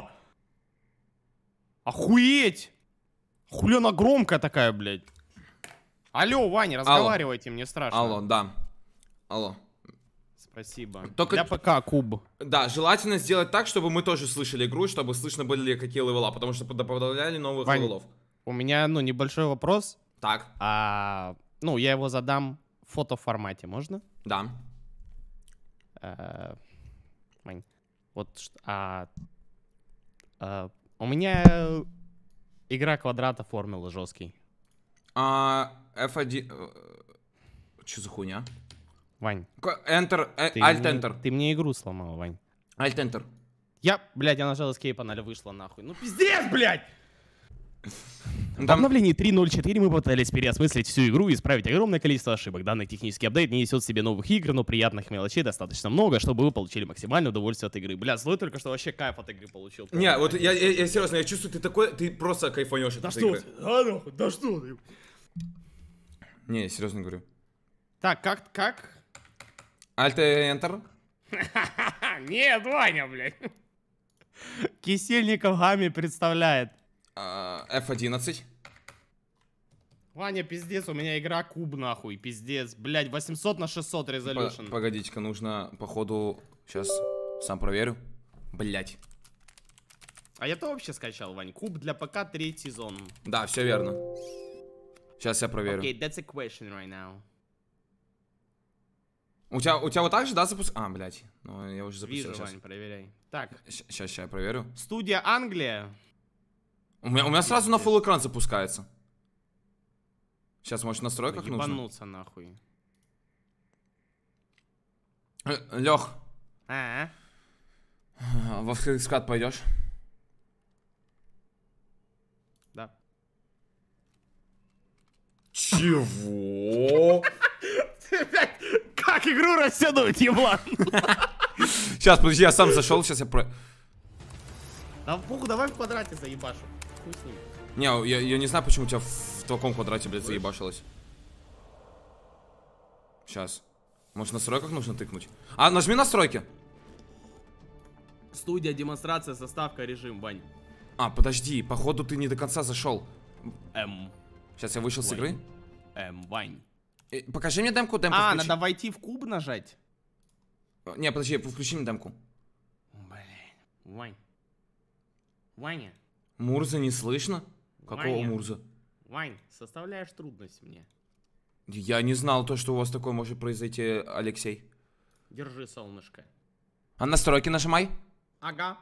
Охуеть! Хули она громкая такая, блядь. Алло, Ваня, разговаривайте, мне страшно. Алло, да. Алло. Спасибо. Только- Для ПК куб. Да, желательно сделать так, чтобы мы тоже слышали игру, чтобы слышно были какие левела, потому что добавляли новых Вань. левелов. У меня, небольшой вопрос. Так, Я его задам в фотоформате, можно? да. Вань, вот у меня игра квадрата формулы жесткий. F1... Что за хуйня? Вань, Enter, ты Alt-Enter. ты мне игру сломал, Вань. Alt-Enter. Я нажал Escape, она вышла нахуй. Ну пиздец, блядь! В обновлении 3.0.4 мы попытались переосмыслить всю игру и исправить огромное количество ошибок. Данный технический апдейт не несет в себе новых игр, но приятных мелочей достаточно много, чтобы вы получили максимальное удовольствие от игры. Бля, Злой только что вообще кайф от игры получил. Не, вот я серьезно, я чувствую, ты такой, ты просто кайфанешь от этой игры. Да что ты? Не, я серьезно говорю. Так, как? Alt Enter. Нет, Ваня, блядь. Кисельников Гами представляет. F11. Ваня, пиздец, у меня игра куб, нахуй, пиздец. Блядь, 800 на 600 резолюшн. Погодите-ка, нужно, походу, сейчас сам проверю. Блять. А я-то вообще скачал, Вань. Куб для ПК 3 сезон. Да, все верно. Сейчас я проверю. Окей, that's a question right now. У тебя вот так же, да, запуск? А, блядь. Ну, я уже запустил. Вижу, сейчас. Вань, проверяй. Так. Сейчас я проверю. Студия Англия. У меня сразу на full экран запускается. Сейчас, может, в настройках нужно? Ебануться, нахуй. Лех, А-а. во скат пойдешь? Да. Чего? Как игру растянуть, еблан? Сейчас, подожди, я сам зашел, сейчас я про... Да похуй, давай в квадрате заебашу. Хуй с ним. Не, я не знаю, почему у тебя в таком квадрате, блядь, заебашилось. Сейчас. Может, в настройках нужно тыкнуть? А, нажми настройки. Студия, демонстрация, заставка, режим, Вань. А, подожди, походу ты не до конца зашел. Сейчас я вышел с игры. Вань. Покажи мне демку, А, включи. надо войти в куб нажать? Не, подожди, включи мне демку. Блин, Вань. Ваня. Мурза не слышно? Какого Ваня. Мурза? Вань, составляешь трудность мне. Я не знал то, что у вас такое может произойти, Алексей. Держи, солнышко. А настройки нажимай. Ага.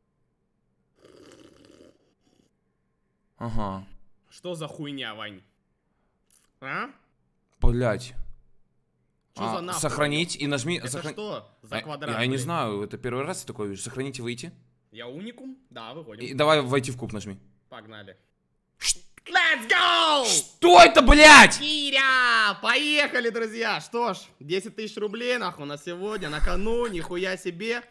Ага. Что за хуйня, Вань? А? Блять. Что за нахуй? Сохранить и нажми... Это что за квадрат? Я не блин? знаю, это первый раз я такое вижу. Сохранить и выйти. Я уникум? Да, выходим. И давай войти в куб нажми. Погнали. Let's go! Что это, блять? Киря! Поехали, друзья! Что ж, 10 тысяч рублей, нахуй, на сегодня, на кону, нихуя себе.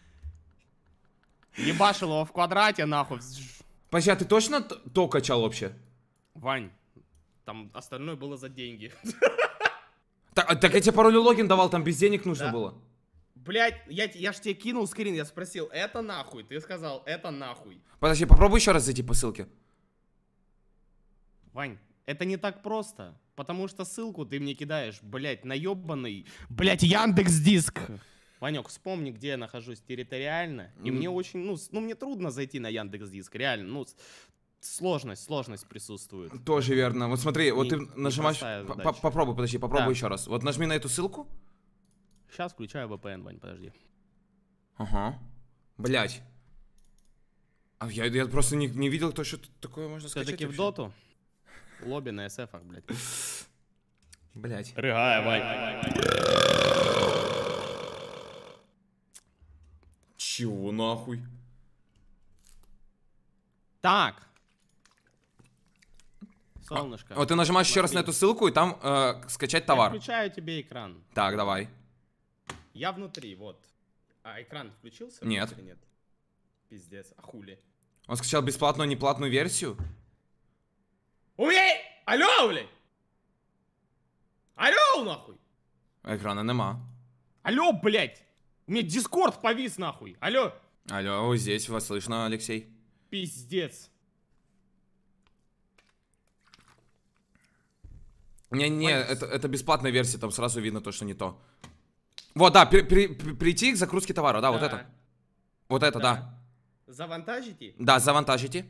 Ебашил его в квадрате, нахуй. Подожди, а ты точно то качал вообще? Вань, там остальное было за деньги. Так я тебе пароль и логин давал, там без денег нужно Да. было. Блять, я ж тебе кинул скрин, я спросил, это нахуй? Ты сказал, это нахуй. Подожди, попробуй еще раз зайти по ссылке. Вань, это не так просто, потому что ссылку ты мне кидаешь, блять, наебанный, блять, Яндекс.Диск. Ванек, вспомни, где я нахожусь территориально, и мне очень, ну мне трудно зайти на Яндекс.Диск, реально, ну, сложность присутствует. Тоже верно. Вот смотри, вот ты нажимаешь... непростая задача. Попробуй, подожди, попробуй Да. еще раз. Вот нажми на эту ссылку. Сейчас включаю VPN, Вань, подожди. Ага. Блять. А я просто не видел то, что такое можно скачать. Все-таки в доту? Лобби на SF, блядь. Блять. Рыгай, Вань. Чего нахуй? Так. Солнышко. Вот ты нажимаешь еще раз на эту ссылку, и там скачать товар. Я включаю тебе экран. Так, давай. Я внутри, вот. А экран включился? Нет. Или нет? Пиздец, а хули? Он скачал бесплатную, неплатную версию. У меня... Алло, блядь! Алло, нахуй! Экрана нема. Алло, блядь! У меня Дискорд повис, нахуй! Алло! Алло, вот здесь вас слышно, Алексей. Пиздец. Не, это бесплатная версия, там сразу видно то, что не то. Вот, да, прийти к загрузке товара, да, вот это. Вот это, да. Завантажите? Да, завантажите.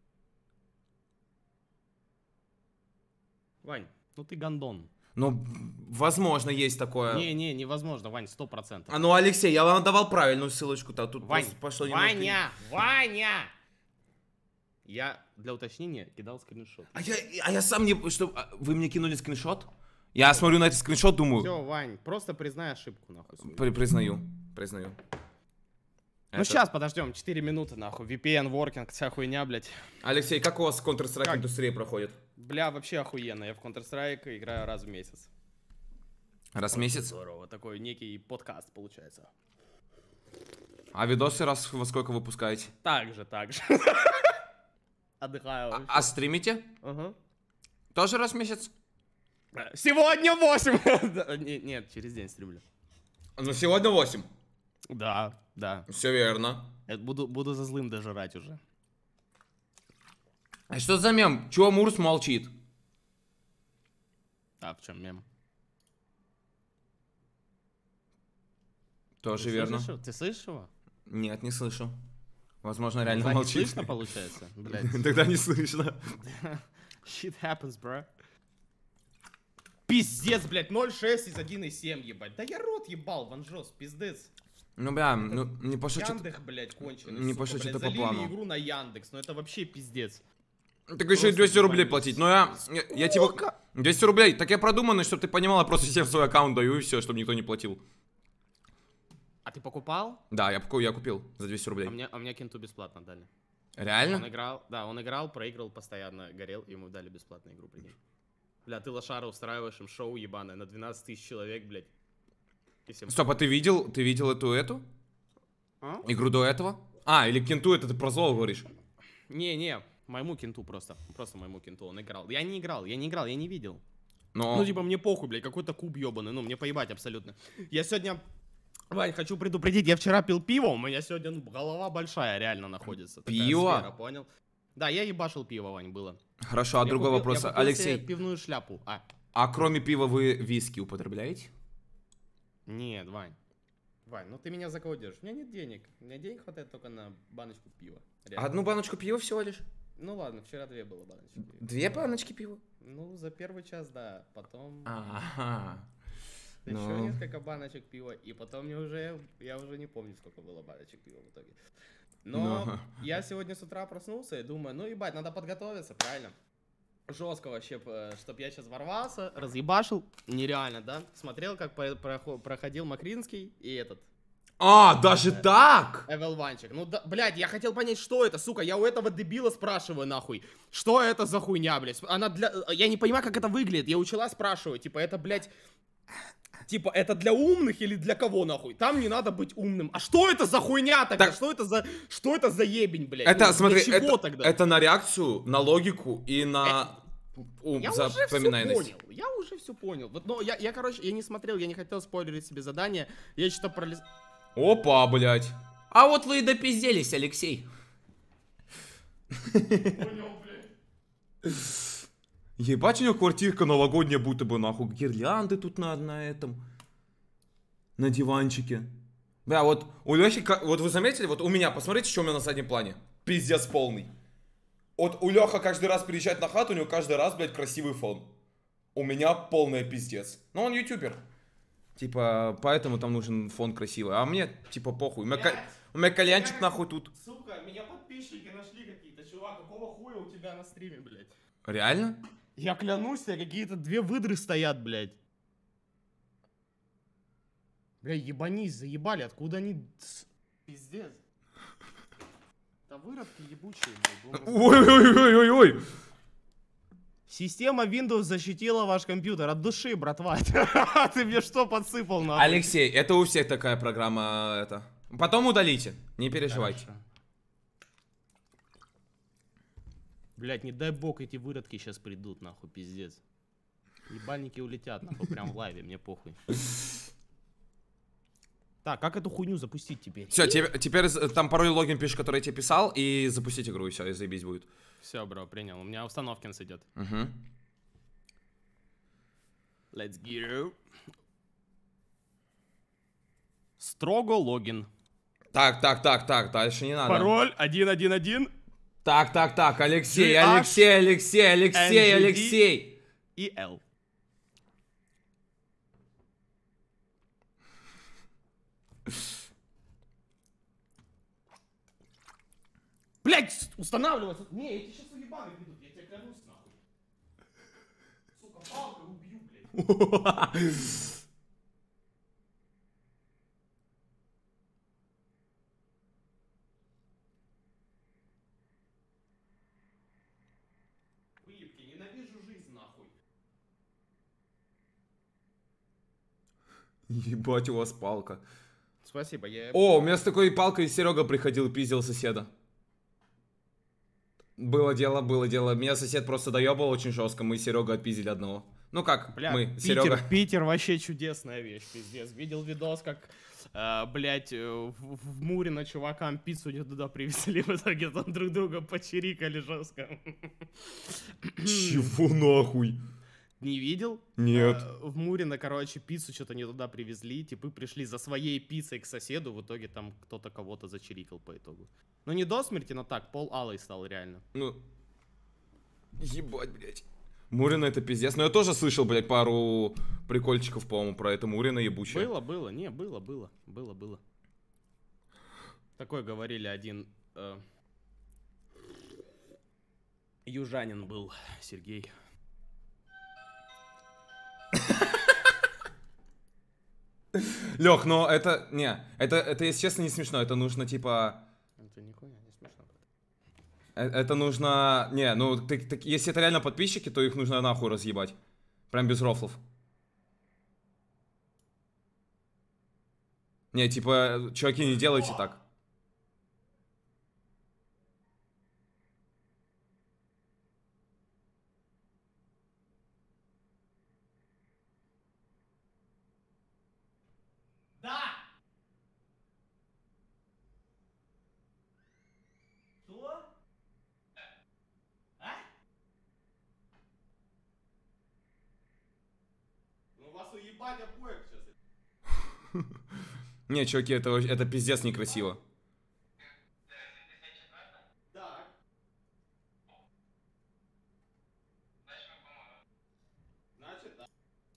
Вань, ну ты гондон. Ну, возможно, есть такое. Не, невозможно, Вань, 100%. А ну, Алексей, я вам давал правильную ссылочку-то, тут Вань, пошло немного. Ваня! Я для уточнения кидал скриншот. А я сам не... Что, вы мне кинули скриншот? Я смотрю на этот скриншот, думаю... Все, Вань, просто признай ошибку, нахуй. свою. Признаю. Ну сейчас подождем, 4 минуты нахуй. VPN, воркинг, вся хуйня, блядь. Алексей, как у вас Counter-Strike Как? индустрия проходит? Бля, вообще охуенно. Я в Counter-Strike играю раз в месяц. Раз в месяц? Здорово, такой некий подкаст получается. А видосы раз во сколько выпускаете? Так же. Отдыхаю. А стримите? Ага. Тоже раз в месяц? Сегодня 8! Нет, через день стримлю. Ну, сегодня 8. Да. Все верно. Буду за злым дожирать уже. А что за мем? Чего Мурс молчит? А в чем мем? Тоже Ты верно. слышишь его? Ты слышишь его? Нет, не слышу. Возможно, реально Тогда не молчит. слышно, получается? Блядь. Тогда не слышно. Shit happens, bro. Пиздец, блядь, 0.6 из 1.7, ебать. Да я рот ебал, ванжос, пиздец. Ну, бля, ну, не пошути. Яндекс, блядь, конченый, Не сука, пошути, блядь, это по залили плану. игру на Яндекс, ну это вообще пиздец. Так еще и 200 рублей ебанись. платить. Но я типа... 200 рублей, так я продуманный, чтобы ты понимала, просто всем свой аккаунт даю и все, чтобы никто не платил. А ты покупал? Да, я купил за 200 рублей. А мне кенту бесплатно дали. Реально? Он играл, проиграл постоянно, горел, ему дали бесплатную игру, прикинь. Бля, ты лошара устраиваешь им шоу ебаное на 12 тысяч человек, блядь. И всем... Стоп, а ты видел эту? А? Игру до этого? А, или кенту это ты про зло говоришь? Не, моему кенту просто моему кенту он играл. Я не играл, я не видел. Но... Ну, типа, мне похуй, блядь, какой-то куб ебаный, ну, мне поебать абсолютно. Я сегодня, Вань, хочу предупредить, я вчера пил пиво, у меня сегодня голова большая реально находится. Такая Пиво? сфера, понял? Да, я ебашил пиво, Вань, было. Хорошо, а Я другой купил- вопрос. я купил Алексей, себе пивную шляпу. а кроме пива вы виски употребляете? Нет, Вань, ну ты меня за кого держишь? У меня нет денег. У меня денег хватает только на баночку пива. Реально. Одну баночку пива всего лишь? Ну ладно, вчера 2 было баночки пива. 2 баночки пива? Ну, за первый час, да. Потом Ага. еще Ну. несколько баночек пива. И потом я уже не помню, сколько было баночек пива в итоге. Но Ну. я сегодня с утра проснулся и думаю, ну ебать, надо подготовиться, правильно? Жестко вообще, чтоб я сейчас ворвался, разъебашил. Нереально, да? Смотрел, как проходил Макринский и этот. А, даже так? Эвелванчик. Ну, да, блядь, я хотел понять, что это, сука. Я у этого дебила спрашиваю, нахуй. Что это за хуйня, блядь? Она для... Я не понимаю, как это выглядит. Я учила, спрашиваю. Типа, это, блядь... Типа, это для умных или для кого, нахуй? Там не надо быть умным. А что это за хуйня тогда? Так- Что это за ебень, блядь? Это, Ну, смотри, для чего это, тогда? это на реакцию, на логику и на Я уже все запоминайность. понял. Я уже все понял. Вот, но я, короче, я не смотрел, я не хотел спойлерить себе задание. Я что-то пролез... Опа, блядь. А вот вы и допизделись, Алексей. Ебать, у него квартирка новогодняя, будто бы нахуй. Гирлянды тут на этом. На диванчике. Да, вот у Лехи, вот вы заметили, вот у меня, посмотрите, что у меня на заднем плане. Пиздец полный. Вот у Леха каждый раз приезжает на хату, у него каждый раз, блядь, красивый фон. У меня полный пиздец. Но он ютубер. Типа, поэтому там нужен фон красивый. А мне, типа, похуй. У меня кальянчик нахуй тут. Сука, меня подписчики нашли какие-то. Чувак, какого хуя у тебя на стриме, блядь? Реально? Я клянусь, какие-то 2 выдры стоят, блядь. Бля, ебанись, заебали, откуда они... Пиздец. Это выродки ебучие, блядь. Ой-ой-ой-ой-ой. Система Windows защитила ваш компьютер. От души, братва. Ты мне что подсыпал, нахуй? Алексей, это у всех такая программа, это. Потом удалите, не переживайте. Хорошо. Блять, не дай бог эти выродки сейчас придут, нахуй, пиздец. Ебальники улетят, нахуй, прям в лайве, мне похуй. Так, как эту хуйню запустить теперь? Все, теперь там пароль логин пишешь, который я тебе писал, и запустить игру, и все, и заебись будет. Все, бро, принял. У меня Установкинс идет. Угу. Let's get it. Строго логин. Так, дальше не надо. Пароль 111 Так, Алексей, GH, Алексей. и L. Блять, устанавливаться. Не, эти сейчас уебаны придут, я тебя клянусь, нахуй. Сука, палкой убью, блядь. пытки, ненавижу жизнь, нахуй. Ебать, у вас палка. Спасибо, я... О, у меня с такой палкой Серега приходил и пиздил соседа. Было дело, было дело. Меня сосед просто доебал очень жестко, мы с Серегой отпиздили одного. Ну как, Бля, мы, Питер, Серега. Питер вообще чудесная вещь, пиздец. Видел видос, как, блядь, в Мурино чувакам пиццу не туда привезли, в итоге там друг друга почирикали жестко. Чего нахуй? Не видел? Нет. В Мурино, короче, пиццу что-то не туда привезли, типы пришли за своей пиццей к соседу, в итоге там кто-то кого-то зачирикал по итогу. Ну не до смерти, но так, пол алый стал реально. Ну, ебать, блядь. Мурина это пиздец. Но я тоже слышал, блядь, пару прикольчиков, по-моему, про это Мурина ебучее. Было. Такое говорили один южанин был, Сергей. Лех, но это, не, это, если честно, не смешно. Это нужно, типа... Это нихуя не смешно. Это нужно... Не, ну, если это реально подписчики, то их нужно нахуй разъебать. Прям без рофлов. Не, типа, чуваки, не делайте так. Да! Что? А? Ну вас уебать обоих сейчас. Не, чуваки, это пиздец некрасиво. Так. Значит, да.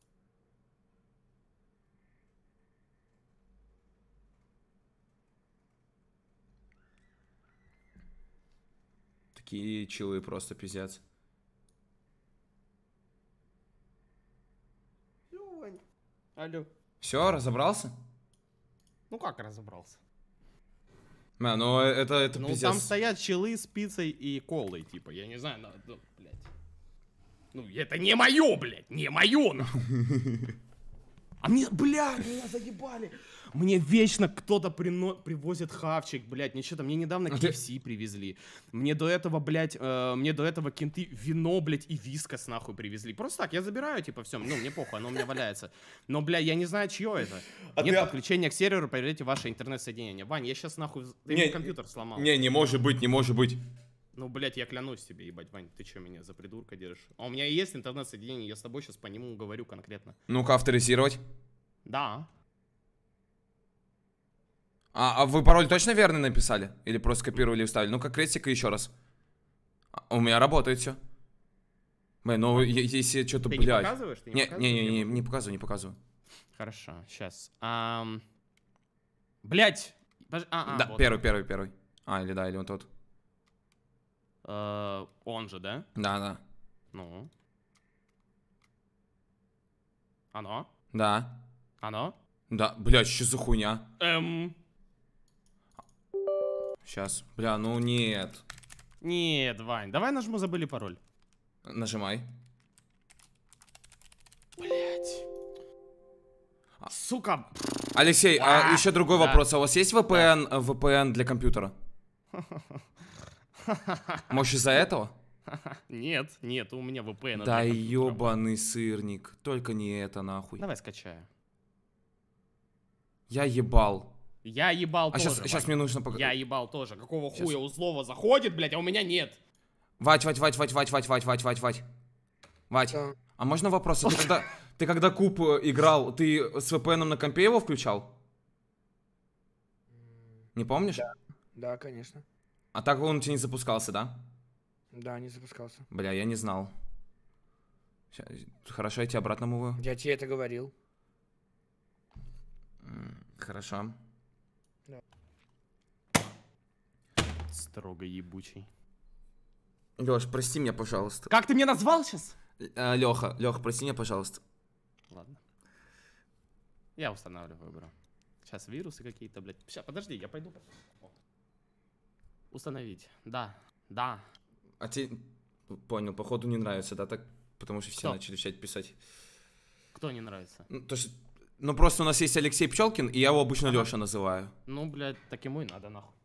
Такие чилы просто пиздец. Ну, Вань. Алло. Все, разобрался? Ну как разобрался? Мя, ну это Ну пиздец. там стоят челы с пиццей и колой, типа, я не знаю, ну, блядь. Ну это не мое, блядь, не мое, нахуй. А мне, блядь, меня заебали. Мне вечно кто-то привозит хавчик, блядь. Мне что-то, мне недавно KFC привезли. Мне до этого, блядь, кенты вино, блядь, и вискас нахуй привезли. Просто так, я забираю, типа, все, ну, мне похуй, оно у меня валяется. Но, блядь, я не знаю, чье это. Нет подключения к серверу, проверяйте ваше интернет-соединение. Вань, я сейчас нахуй, ты мне компьютер сломал. Не может быть, не может быть. Ну, блядь, я клянусь тебе, ебать, Вань, ты что меня за придурка держишь? А у меня есть интернет-соединение, я с тобой сейчас по нему говорю конкретно. Ну-ка, авторизировать. Да. А вы пароль точно верный написали? Или просто копировали и вставили? Ну-ка, крестик еще раз. У меня работает все. Блин, ну если что-то, Ты блядь. не показываешь? Ты не показываешь? Не показываю, не показываю. Хорошо, сейчас. Блять! Да, вот. первый. Или он тот. Он же, да? Да. Ну. Оно? Да. Оно? Да, блядь, что за хуйня? Сейчас. Бля, ну нет. Нет, Вань, давай нажму «Забыли пароль». Нажимай. Блять. Сука. Алексей, еще другой вопрос. А у вас есть VPN для компьютера? Может, из-за этого? Нет, у меня VPN. Да ебаный сырник. Только не это, нахуй. Давай скачаю. Я ебал. Я ебал А тоже. сейчас мне нужно показать. Я ебал тоже. Какого хуя у слова заходит, блять, а у меня нет? Вать. Вать, а можно вопрос? Ты когда куб играл, ты с VPN на компе его включал? Не помнишь? Да, конечно. А так он у тебя не запускался, да? Да, не запускался. Бля, я не знал. Хорошо, я тебе обратно муваю. Я тебе это говорил. Хорошо. Да. Строго ебучий. Лёш, прости меня, пожалуйста. Как ты меня назвал сейчас? Лёха, прости меня, пожалуйста. Ладно. Я устанавливаю, бро. Сейчас вирусы какие-то, блядь. Сейчас, подожди, я пойду. Установить. Да. А ты... Понял, походу не нравится, да, так? Потому что все Кто? начали в чат писать. Кто не нравится? Ну, то, что... ну, просто у нас есть Алексей Пчелкин, и я его обычно Леша называю. Ну, блядь, так ему и надо, нахуй.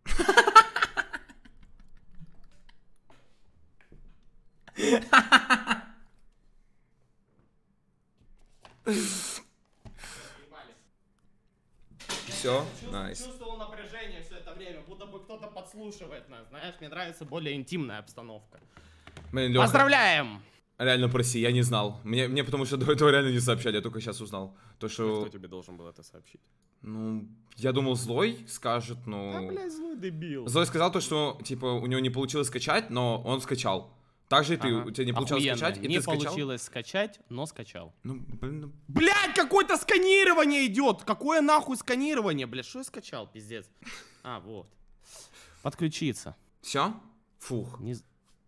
Все, найс. Чувствовал напряжение все это время, будто бы кто-то подслушивает нас. Знаешь, мне нравится более интимная обстановка. Блин, Лёха, Поздравляем! реально прости, я не знал. Мне потому что до этого реально не сообщали, я только сейчас узнал. То, что... Кто тебе должен был это сообщить? Ну, я думал, Злой скажет, Да, но... блядь, злой дебил. Злой сказал то, что, типа, у него не получилось скачать, но он скачал. Так же и ты, Ага. у тебя не получилось Охуенно. скачать, и Не ты скачал? получилось скачать, но скачал. Ну, блин, ну... Блядь, какое-то сканирование идет! Какое нахуй сканирование, блядь? Что я скачал, пиздец? А, вот. Подключиться. Все? Фух. Не...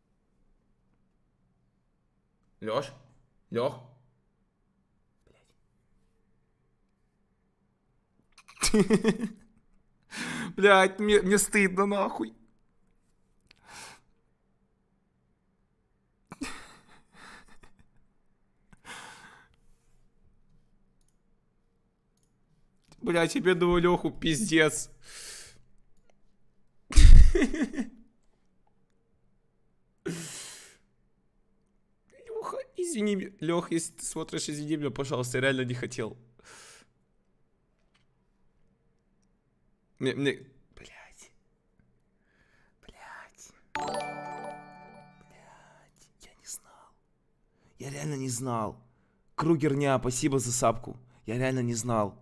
Лёш? Лёх? Блядь, мне стыдно нахуй. Блядь, я бедного Лёху, пиздец. Лёха, извини, Лёх, если ты смотришь, извини меня, пожалуйста, я реально не хотел. Мне... Блядь. Блядь. Блядь, я не знал. Я реально не знал. Кругерня, спасибо за сапку. Я реально не знал.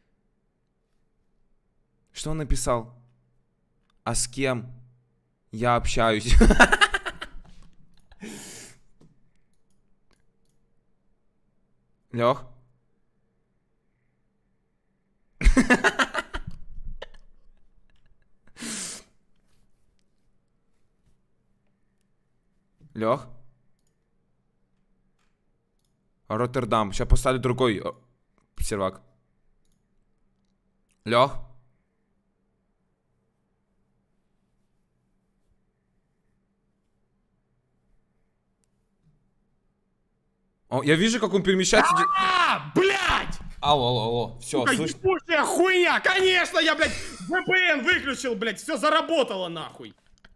Что он написал? А с кем я общаюсь? Лёх? Лёх? Роттердам. Сейчас поставлю другой сервак. Лёх? О, я вижу, как он перемещается. А, блядь! Алло, алло, алло. Все, слышь. Ебучая хуйня! Конечно, я, блядь, VPN выключил, блядь, все заработало, нахуй.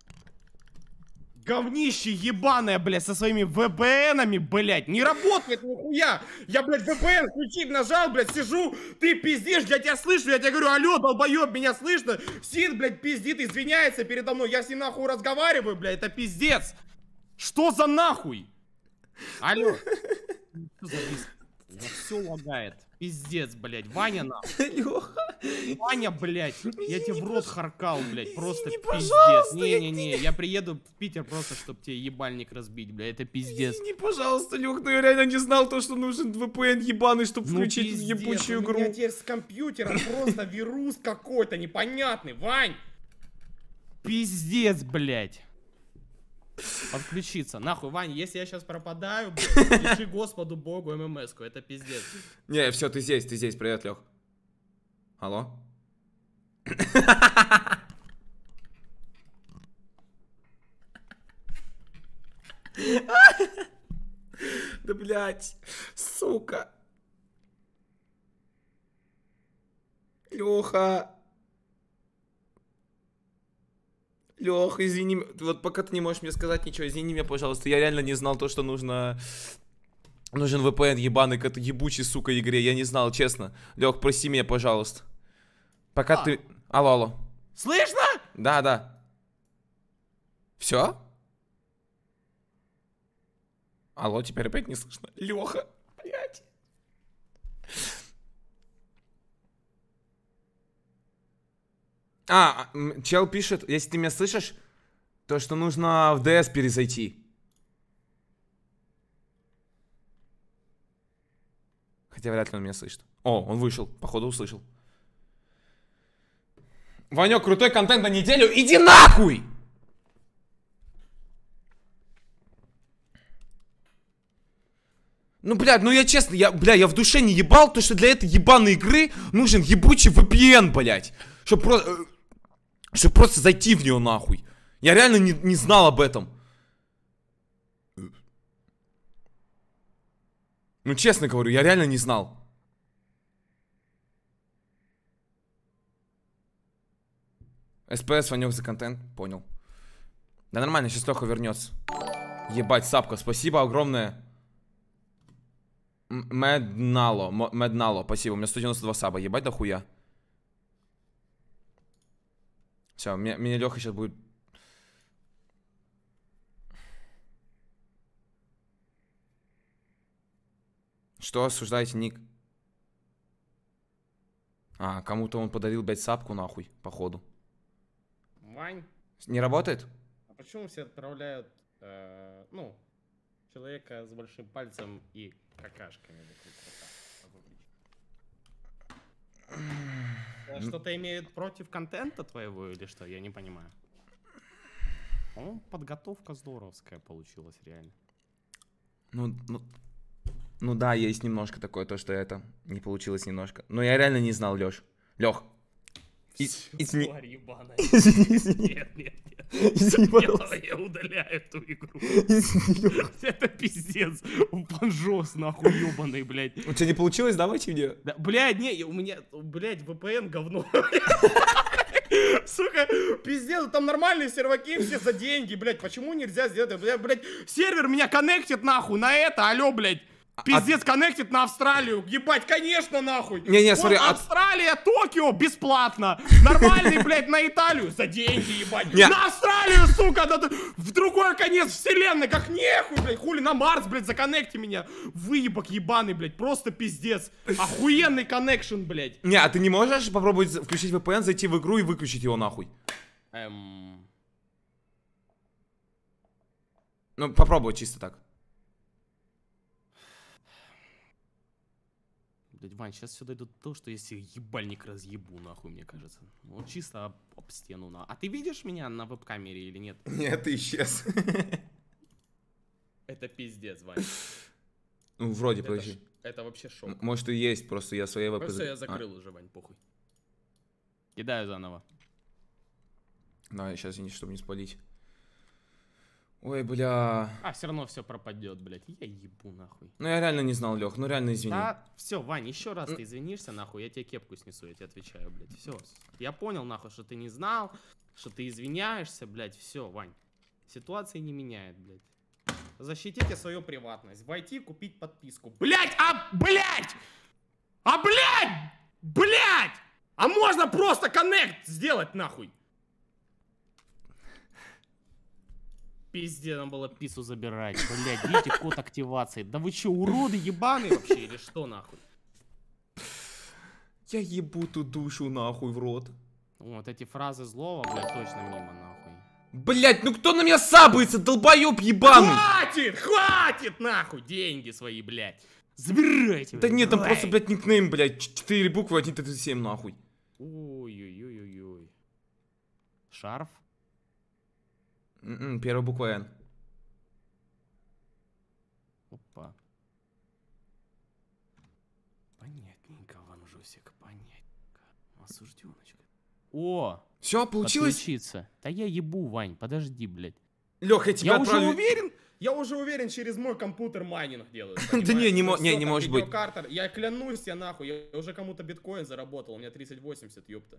Говнище ебаное, блядь, со своими VPN-ами, блядь, не работает нихуя. Я, блядь, VPN включить нажал, блядь, сижу, ты пиздишь, я тебя слышу, я тебе говорю, алло, долбоеб, меня слышно? Сид, блядь, пиздит, извиняется передо мной, я с ним нахуй разговариваю, блядь, это пиздец. Что за нахуй? Алло. Что за риск? Все лагает. Пиздец, блядь. Ваня нахуй. Лёха. Ваня, блядь. Я тебе в рот харкал, блядь. Просто Извини, пиздец. пожалуйста, Не-не-не. Я приеду в Питер просто, чтобы тебе ебальник разбить, блядь. Это пиздец. Извини, пожалуйста, Лёх, но я реально не знал то, что нужен VPN ебаный, чтобы Ну, включить пиздец, ебучую у игру. меня теперь с компьютера просто вирус какой-то непонятный. Вань. Пиздец, блядь. Подключиться. Нахуй, Вань, если я сейчас пропадаю, блядь, пиши Господу Богу ММС-ку. Это пиздец. Не, все, ты здесь. Привет, Лёх. Алло? Да, блядь, сука. Лёха. Лёх, извини, вот пока ты не можешь мне сказать ничего, извини меня, пожалуйста, я реально не знал то, что нужен VPN ебаный к этой ебучей, сука, игре, я не знал, честно. Лёх, прости меня, пожалуйста. Пока ты... Алло. Слышно? Да. Все? Алло, теперь опять не слышно. Лёха, блядь. Чел пишет, если ты меня слышишь, то что нужно в ДС перезайти. Хотя вряд ли он меня слышит. О, он вышел, походу услышал. Ванек, крутой контент на неделю, иди нахуй! Ну, блядь, ну я честно, я в душе не ебал, то что для этой ебаной игры нужен ебучий VPN, блядь. Чтоб просто зайти в нее нахуй. Я реально не знал об этом. Ну, честно говорю, я реально не знал. СПС, Ванек за контент, понял. Да нормально, сейчас Леха вернется. Ебать, Сапка, спасибо огромное. Меднало, спасибо, у меня 192 саба, ебать да хуя. Все, меня Леха сейчас будет... Что осуждаете, ник? А, кому-то он подарил, блядь, сапку нахуй, походу. Вань, Не работает? а почему все отправляют, ну, человека с большим пальцем и какашками вокруг рта? Что-то имеют против контента твоего или что? Я не понимаю. По-моему, подготовка здоровская получилась, реально. Ну да, есть немножко такое, то, что это не получилось немножко. Но я реально не знал, Лёш. Лёх. Извини. Тварь ебаная. Извини. Нет. Извини, пожалуйста. Я удаляю эту игру. Извини, Лёх. Это пиздец. Панжос, нахуй, ебаный, блядь. У тебя не получилось, давайте мне. Да, блядь, не, у меня, блядь, VPN говно. Сука, пиздец, там нормальные серваки все за деньги, блядь. Почему нельзя сделать это? Блядь, сервер меня коннектит, нахуй, на это, алло, блядь. Пиздец, коннектит на Австралию. Ебать, конечно, нахуй. Не, смотри, Австралия, Токио, бесплатно. Нормальный, блядь, на Италию за деньги, ебать. Не. На Австралию, сука, в другой конец вселенной. Как нехуй, блядь, хули на Марс, блядь, законнекти меня. Выебок ебаный, блядь, просто пиздец. Охуенный коннекшн, блядь. Не, а ты не можешь попробовать включить VPN, зайти в игру и выключить его нахуй? Ну, попробуй чисто так. Блядь, Вань, сейчас все дойдет до того, что я себе ебальник разъебу, нахуй, мне кажется. Вот чисто об стену, на. А ты видишь меня на веб-камере или нет? Нет, ты исчез. Это пиздец, Вань. Ну, вроде, подожди. Это вообще шок. Может и есть, просто я своей веб... Просто я закрыл уже, Вань, похуй. Кидаю заново. Да, сейчас, извини, чтобы не спалить. Ой, бля. А, все равно все пропадет, блядь. Я ебу, нахуй. Ну, я реально не знал, Лех, ну реально извини. Да, все, Вань, еще раз ты извинишься, нахуй, я тебе кепку снесу, я тебе отвечаю, блядь. Все. Я понял, нахуй, что ты не знал, что ты извиняешься, блядь. Все, Вань. Ситуация не меняет, блядь. Защитите свою приватность. Войти, купить подписку. Блядь, блядь! Блядь! А можно просто коннект сделать, нахуй? Пиздец, нам было пису забирать. Блядь, видите, код активации. Да вы че, уроды ебаные вообще или что, нахуй? Я ебу ту душу нахуй в рот. Вот эти фразы злого, блядь, точно мимо, нахуй. Блять, ну кто на меня сабается, долбоёб ебаный? Хватит, нахуй, деньги свои, блядь. Забирайте. Да нет, там просто, блядь, никнейм, блядь, 4 буквы, 137 нахуй. Ой-ой-ой-ой-ой. Шарф? Первая буква Н. Опа. Понятненько, Ванжосик, понятненько. Осужденочка. О! Все, получилось? Подключиться. Да я ебу, Вань, подожди, блядь. Лех, я тебя отправлю... Я уже уверен, через мой компьютер майнинг делают. Да не может быть. Я клянусь, я нахуй, я уже кому-то биткоин заработал, у меня 3080, ёпта.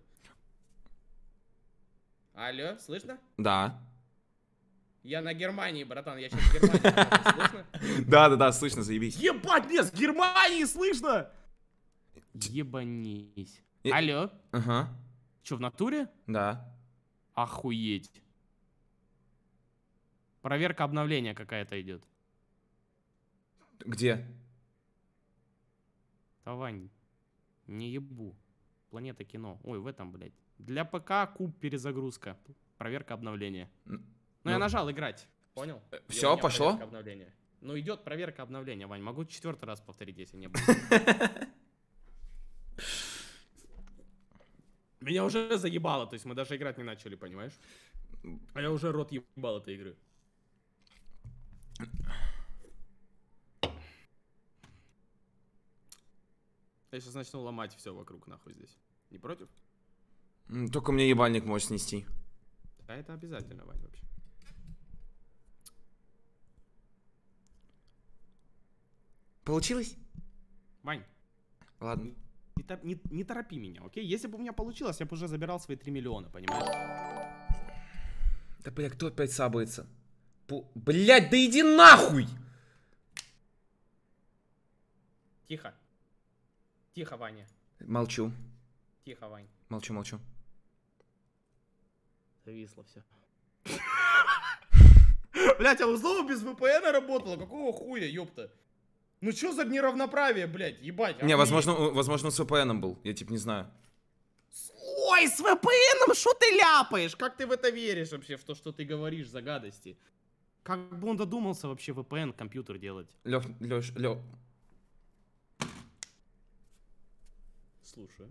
Алло, слышно? Да. Я на Германии, братан, я сейчас в Германии, слышно? Да, слышно, заебись. Ебать, нет, с Германии слышно? Ебанись. Алло? Ага. Че, в натуре? Да. Охуеть. Проверка обновления какая-то идет. Где? Да, Вань, не ебу. Планета кино. Ой, в этом, блядь. Для ПК куб перезагрузка. Проверка обновления. Ну, я нажал играть. Понял? Все, пошло? Ну, идет проверка обновления, Вань. Могу 4-й раз повторить, если не будет. Меня уже заебало, то есть мы даже играть не начали, понимаешь? А я уже рот ебал этой игры. Я сейчас начну ломать все вокруг, нахуй, здесь. Не против? Только мне ебальник можешь снести. Да, это обязательно, Вань, вообще. Получилось? Вань, Ладно. не торопи меня, окей? Если бы у меня получилось, я бы уже забирал свои 3 миллиона, понимаешь? Да, бля, кто опять сабается? Блять, да иди нахуй! Тихо. Тихо, Ваня. Молчу. Тихо, Вань. Молчу. Зависло все. Блять, а снова без VPN работало? Какого хуя, ёпта? Ну чё за неравноправие, блять, ебать? Не, возможно, с VPN был. Я типа не знаю. Ой, с VPN что ты ляпаешь? Как ты в это веришь вообще, в то, что ты говоришь за гадости? Как бы он додумался вообще VPN компьютер делать? Лёх. Слушаю.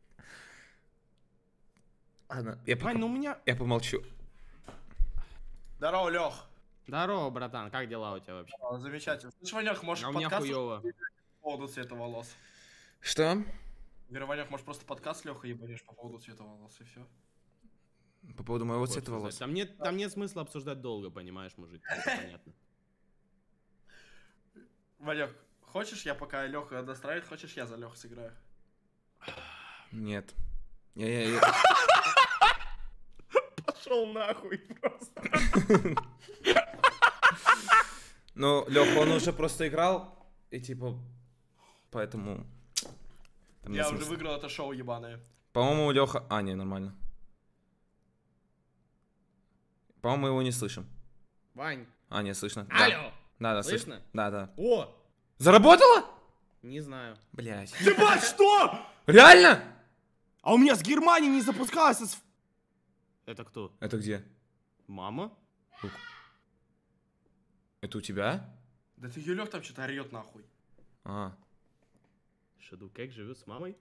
Ладно, Вань, ну у меня... я помолчу. Здорово, Лех. Здорово, братан, как дела у тебя вообще? Замечательно. Слушай, Ванек, может А у меня подкаст хуёво. по поводу цвета волос? Что? Говорю, Ванек, может просто подкаст Леха ебанешь по поводу цвета волос и все. По поводу моего цвета волос. Там нет смысла обсуждать долго, понимаешь, мужик? Это понятно. Ванек, хочешь я пока Леха настраивает, хочешь я за Леху сыграю? Нет. Пошел нахуй просто. Ну, Леха, он уже просто играл, и типа, поэтому... там Я нет уже смысла. выиграл это шоу ебаное. По-моему, Леха... А, не, нормально. По-моему, мы его не слышим. Вань. А, не, слышно. Алло. Да, Слышно? слышно. Да. О, Заработало? не знаю. Блять. Ебать, что? Реально? А у меня с Германии не запускалось. Это кто? Это где? Мама? Это у тебя? Да ты Юлек там что-то орет нахуй. А. Шадукек живет с мамой?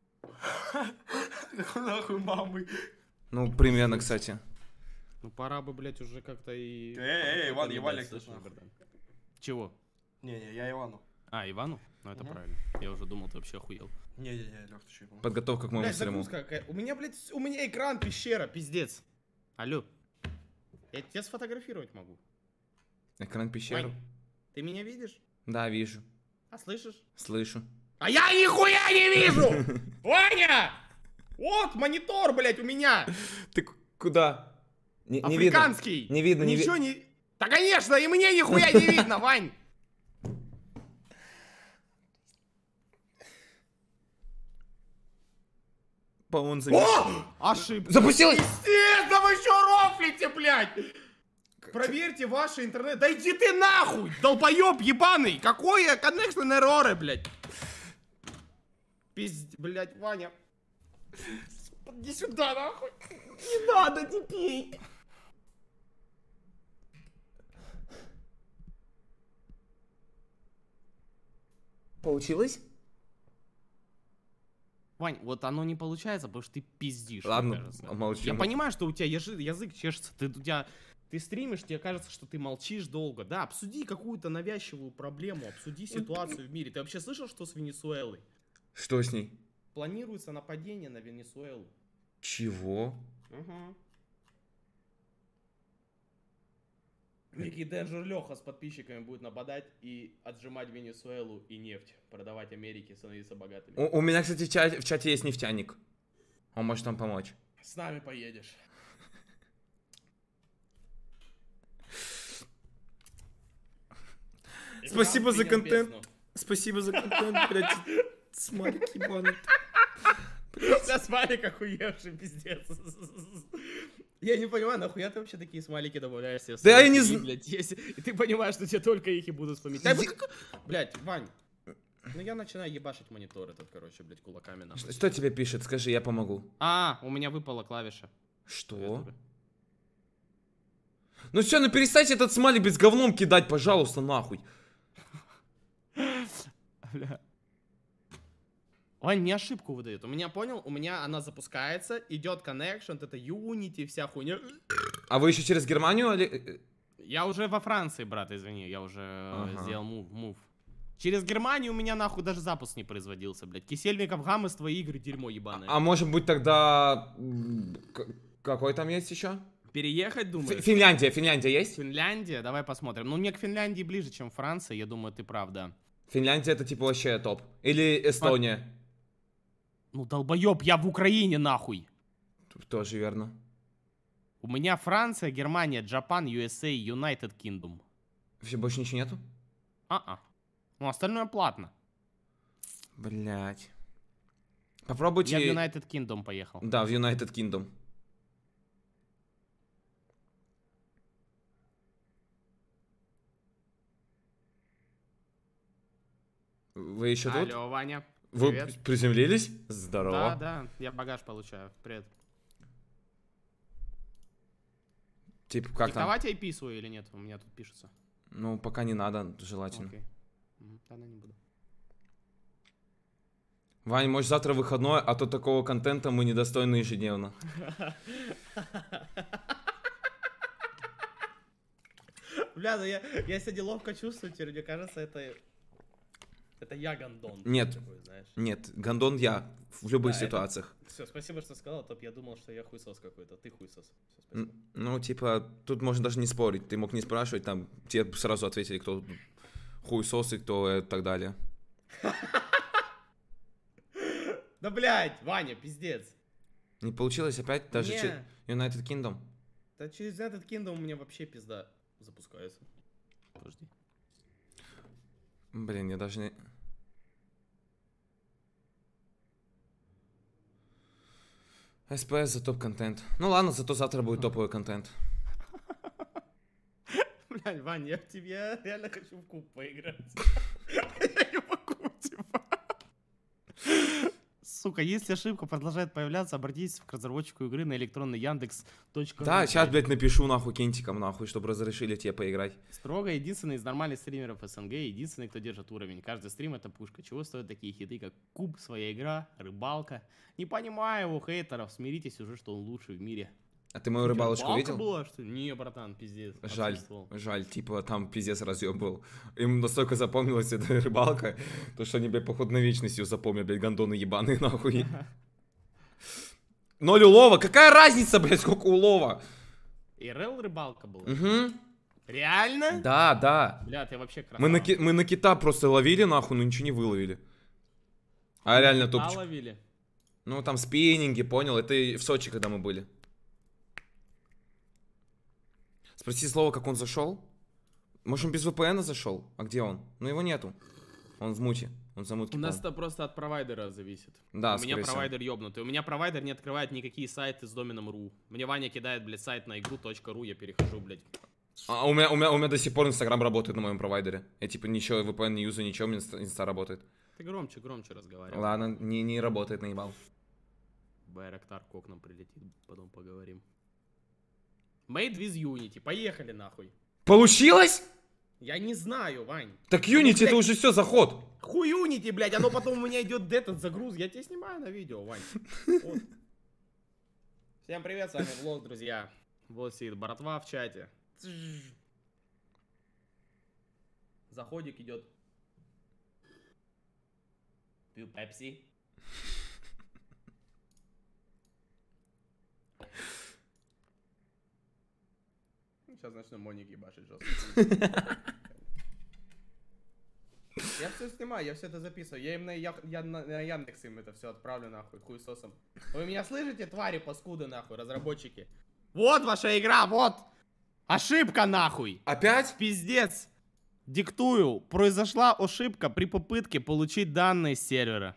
Какой нахуй мамы? Ну, примерно, кстати. Ну пора бы, блять, уже как-то и... Эй, Иван, Не ебали дать кто слышно, нахуй. братан. Чего? Не-не, я Ивану. А, Ивану? Ну это правильно. Я уже думал, ты вообще охуел. Не-не-не, Лех, ты что, Иван? Подготовка к моему Блядь, стриму. загрузка какая. У меня, блядь, у меня экран пещера, пиздец. Алло. Я тебя сфотографировать могу. Экран пещеры. Вань, ты меня видишь? Да, вижу. А слышишь? Слышу. А я нихуя не вижу! Ваня! Вот монитор, блядь, у меня! Ты куда? Не видно. Африканский! Не видно, не Ничего не... Да, конечно, и мне нихуя не видно, Вань! По-моему, заметил. Ошибка. Запустилось! Пиздец, да вы что рофлите, блядь? Проверьте ваши интернет. Да иди ты нахуй, долбоеб ебаный! Какое connection error, блядь? Пиздец, блядь, Ваня. Иди сюда, нахуй. Не надо, не пей. Получилось? Вань, вот оно не получается, потому что ты пиздишь. Ладно, мне кажется. молчу. Я понимаю, что у тебя язык чешется, ты стримишь, тебе кажется, что ты молчишь долго. Да, обсуди какую-то навязчивую проблему, обсуди ситуацию в мире. Ты вообще слышал, что с Венесуэлой? Что с ней? Планируется нападение на Венесуэлу. Чего? Угу. Некий Денджер Леха с подписчиками будет нападать и отжимать Венесуэлу и нефть. Продавать Америке, становиться богатыми. У меня, кстати, в чате есть нефтяник. Он может нам помочь. С нами поедешь. Спасибо за Принял контент. бездну. Спасибо за контент, блядь. Смайлик ебаный. Да, смайлик охуевший, пиздец. Я не понимаю, нахуя ты вообще такие смайлики добавляешь себе в Да свои я не стримы, зн- блядь, если... И ты понимаешь, что тебе только их и будут вспоминать. Блядь, Вань. Ну я начинаю ебашить монитор этот, короче, блядь, кулаками нахуй. Что тебе пишет? Скажи, я помогу. А, у меня выпала клавиша. Что? Ну все, ну перестаньте этот смайлик без говном кидать, пожалуйста, нахуй. Бля. Вань, мне ошибку выдает. У меня, понял? У меня она запускается, идет connection, это Unity, вся хуйня. А вы еще через Германию или... Я уже во Франции, брат, извини, я уже Ага. сделал мув. Через Германию у меня нахуй даже запуск не производился, блядь. Кисельников, Гаммес, твои игры, дерьмо ебаное. А может быть тогда... Какой там есть еще? Переехать, думаешь? Финляндия есть? Финляндия? Давай посмотрим. Ну, мне к Финляндии ближе, чем Франция, я думаю, ты прав, да. Финляндия это типа вообще топ. Или Эстония. Ну, долбоеб, я в Украине, нахуй. Тоже верно. У меня Франция, Германия, Джапан, USA, United Kingdom. Вообще больше ничего нету? Ну, остальное платно. Блять. Попробуйте... Я в United Kingdom поехал. Да, в United Kingdom. Вы еще тут? Алло, Ваня. Вы Привет. приземлились? Здорово. Да, я багаж получаю. Привет. Типа, как там? Диктовать IP свой или нет? У меня тут пишется. Ну, пока не надо, желательно. Окей. Тогда не буду. Вань, может завтра выходной, а то такого контента мы недостойны ежедневно. Бля, ну я себя неловко чувствую теперь, мне кажется, это я гондон. Нет. Такой, знаешь. Нет, гондон я в любых Да, ситуациях. Все, спасибо, что сказал, а то б я думал, что я хуйсос какой-то, ты хуйсос. Всё, спасибо. Ну, типа, тут можно даже не спорить. Ты мог не спрашивать, там тебе сразу ответили, кто хуесос и кто так далее. Да блядь, Ваня, пиздец. Не получилось опять даже Не. United Kingdom? Да через этот Kingdom у меня вообще пизда запускается. Подожди. Блин, я даже не... СПС за топ-контент. Ну ладно, зато завтра будет топовый контент. Блядь, Вань, я в тебе реально хочу в куб поиграть. Я не могу, типа. Сука, если ошибка продолжает появляться, обратитесь к разработчику игры на электронный Яндекс.ру. Да, сейчас, блядь, напишу нахуй кентиком, нахуй, чтобы разрешили тебе поиграть. Строго единственный из нормальных стримеров СНГ, единственный, кто держит уровень. Каждый стрим это пушка. Чего стоят такие хиты, как Куб, Своя игра, Рыбалка. Не понимаю его хейтеров, смиритесь уже, что он лучший в мире. А ты мою рыбалочку Рыбалка видел? была, что ли? Не, братан, пиздец. Жаль, отсутствовал. жаль, типа там пиздец разъем был. Им настолько запомнилась эта рыбалка, то что они, блядь, походу на вечность ее запомнят, блядь, гондоны ебаные, нахуй. 0 улова, какая разница, блядь, сколько улова? ИРЛ рыбалка была? Угу. Реально? Да, да. Бля, ты вообще красава. Мы на кита просто ловили, нахуй, но ничего не выловили. А реально Кита топчик. ловили? Ну, там спиннинги, понял? Это и в Сочи, когда мы были. Спроси Слово, как он зашел. Может, он без VPN зашел? А где он? Ну, его нету. Он в муте. Он за мутки. У нас по-моему. это просто от провайдера зависит. Да, У меня скорее всего. провайдер ёбнутый. У меня провайдер не открывает никакие сайты с доменом .ru. Мне Ваня кидает, блядь, сайт на игру.ру, я перехожу, блядь. А у меня до сих пор Инстаграм работает на моем провайдере. Я типа ничего, VPN не юзаю, ничего, у меня Инста работает. Ты громче разговаривай. Ладно, не работает, наебал. Байрактар к окнам прилетит, потом поговорим. Made with Unity, поехали нахуй. Получилось? Я не знаю, Вань. Так Unity это уже все, заход. Хуй Unity, блядь, оно потом у меня идет этот загруз. Я тебя снимаю на видео, Вань. Вот. Всем привет, с вами Влог, друзья. Вот сидит братва в чате. Заходик идет. Пью пепси. Сейчас начну Моник ебашить жестко. Я все снимаю, я все это записываю. Я им на Яндекс им это все отправлю нахуй, хуесосом. Вы меня слышите, твари паскуды нахуй, разработчики? Вот ваша игра, вот! Ошибка нахуй! Опять? Пиздец! Диктую. Произошла ошибка при попытке получить данные с сервера.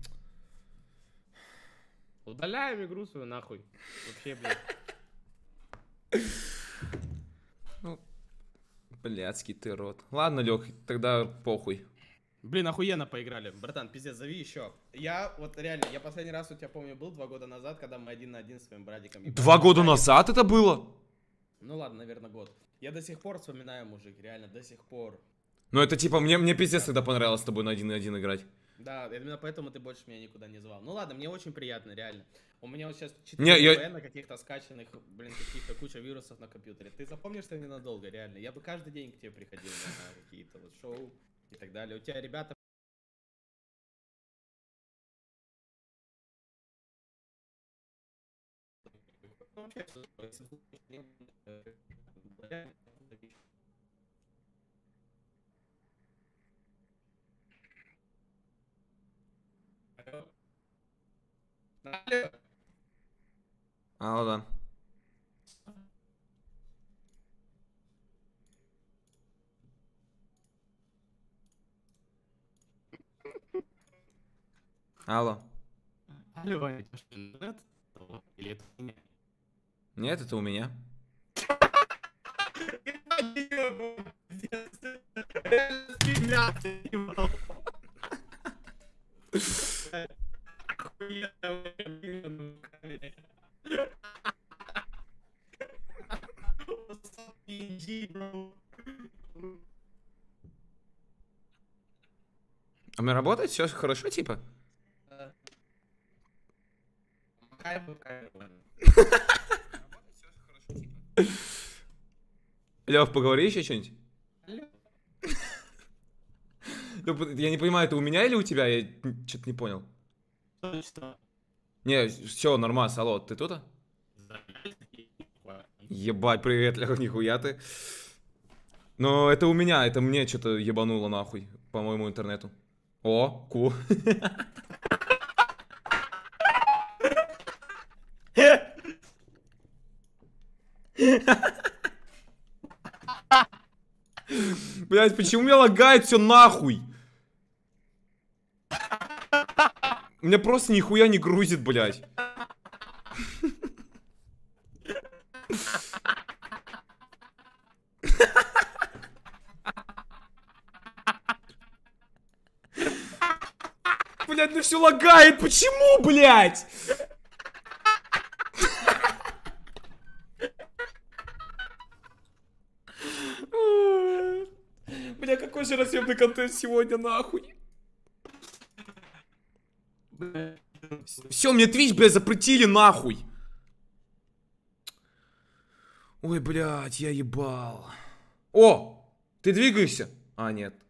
Удаляем игру свою нахуй. Вообще, блядь. Ну, блядский ты рот. Ладно, Лех, тогда похуй. Блин, охуенно поиграли. Братан, пиздец, зови еще. Я вот реально, я последний раз у тебя помню был 2 года назад, когда мы 1 на 1 с своим братиком. 2 года назад это было? Ну ладно, наверное, год. Я до сих пор вспоминаю, мужик, реально, до сих пор. Ну это типа, мне пиздец тогда понравилось с тобой на 1 на 1 играть. Да, именно поэтому ты больше меня никуда не звал. Ну ладно, мне очень приятно, реально. У меня вот сейчас Не, 4 я- VPN каких-то скачанных, блин, каких-то куча вирусов на компьютере. Ты запомнишь это ненадолго, реально. Я бы каждый день к тебе приходил на какие-то вот шоу и так далее. У тебя ребята... Ну, вообще, Алло, да. Алло. Алло, Ваня, это что, интернет? Или это у меня? Нет, это у меня. А у меня работает все хорошо, типа? Лёв, поговори еще что-нибудь. Я не понимаю, это у меня или у тебя? Я что-то не понял. Не, все, нормас, алло, ты тут? Ебать, привет, Лёх, нихуя ты. Но это у меня, это мне что-то ебануло нахуй по моему интернету. О, ку. Блять, почему меня лагает все нахуй? Меня просто нихуя не грузит, блять. Блять, ну все лагает, почему, блять? Бля, какой же разъемный контент сегодня, нахуй? Все, мне Twitch, бля, запретили, нахуй. Ой, блядь, я ебал. О, ты двигаешься? А, нет.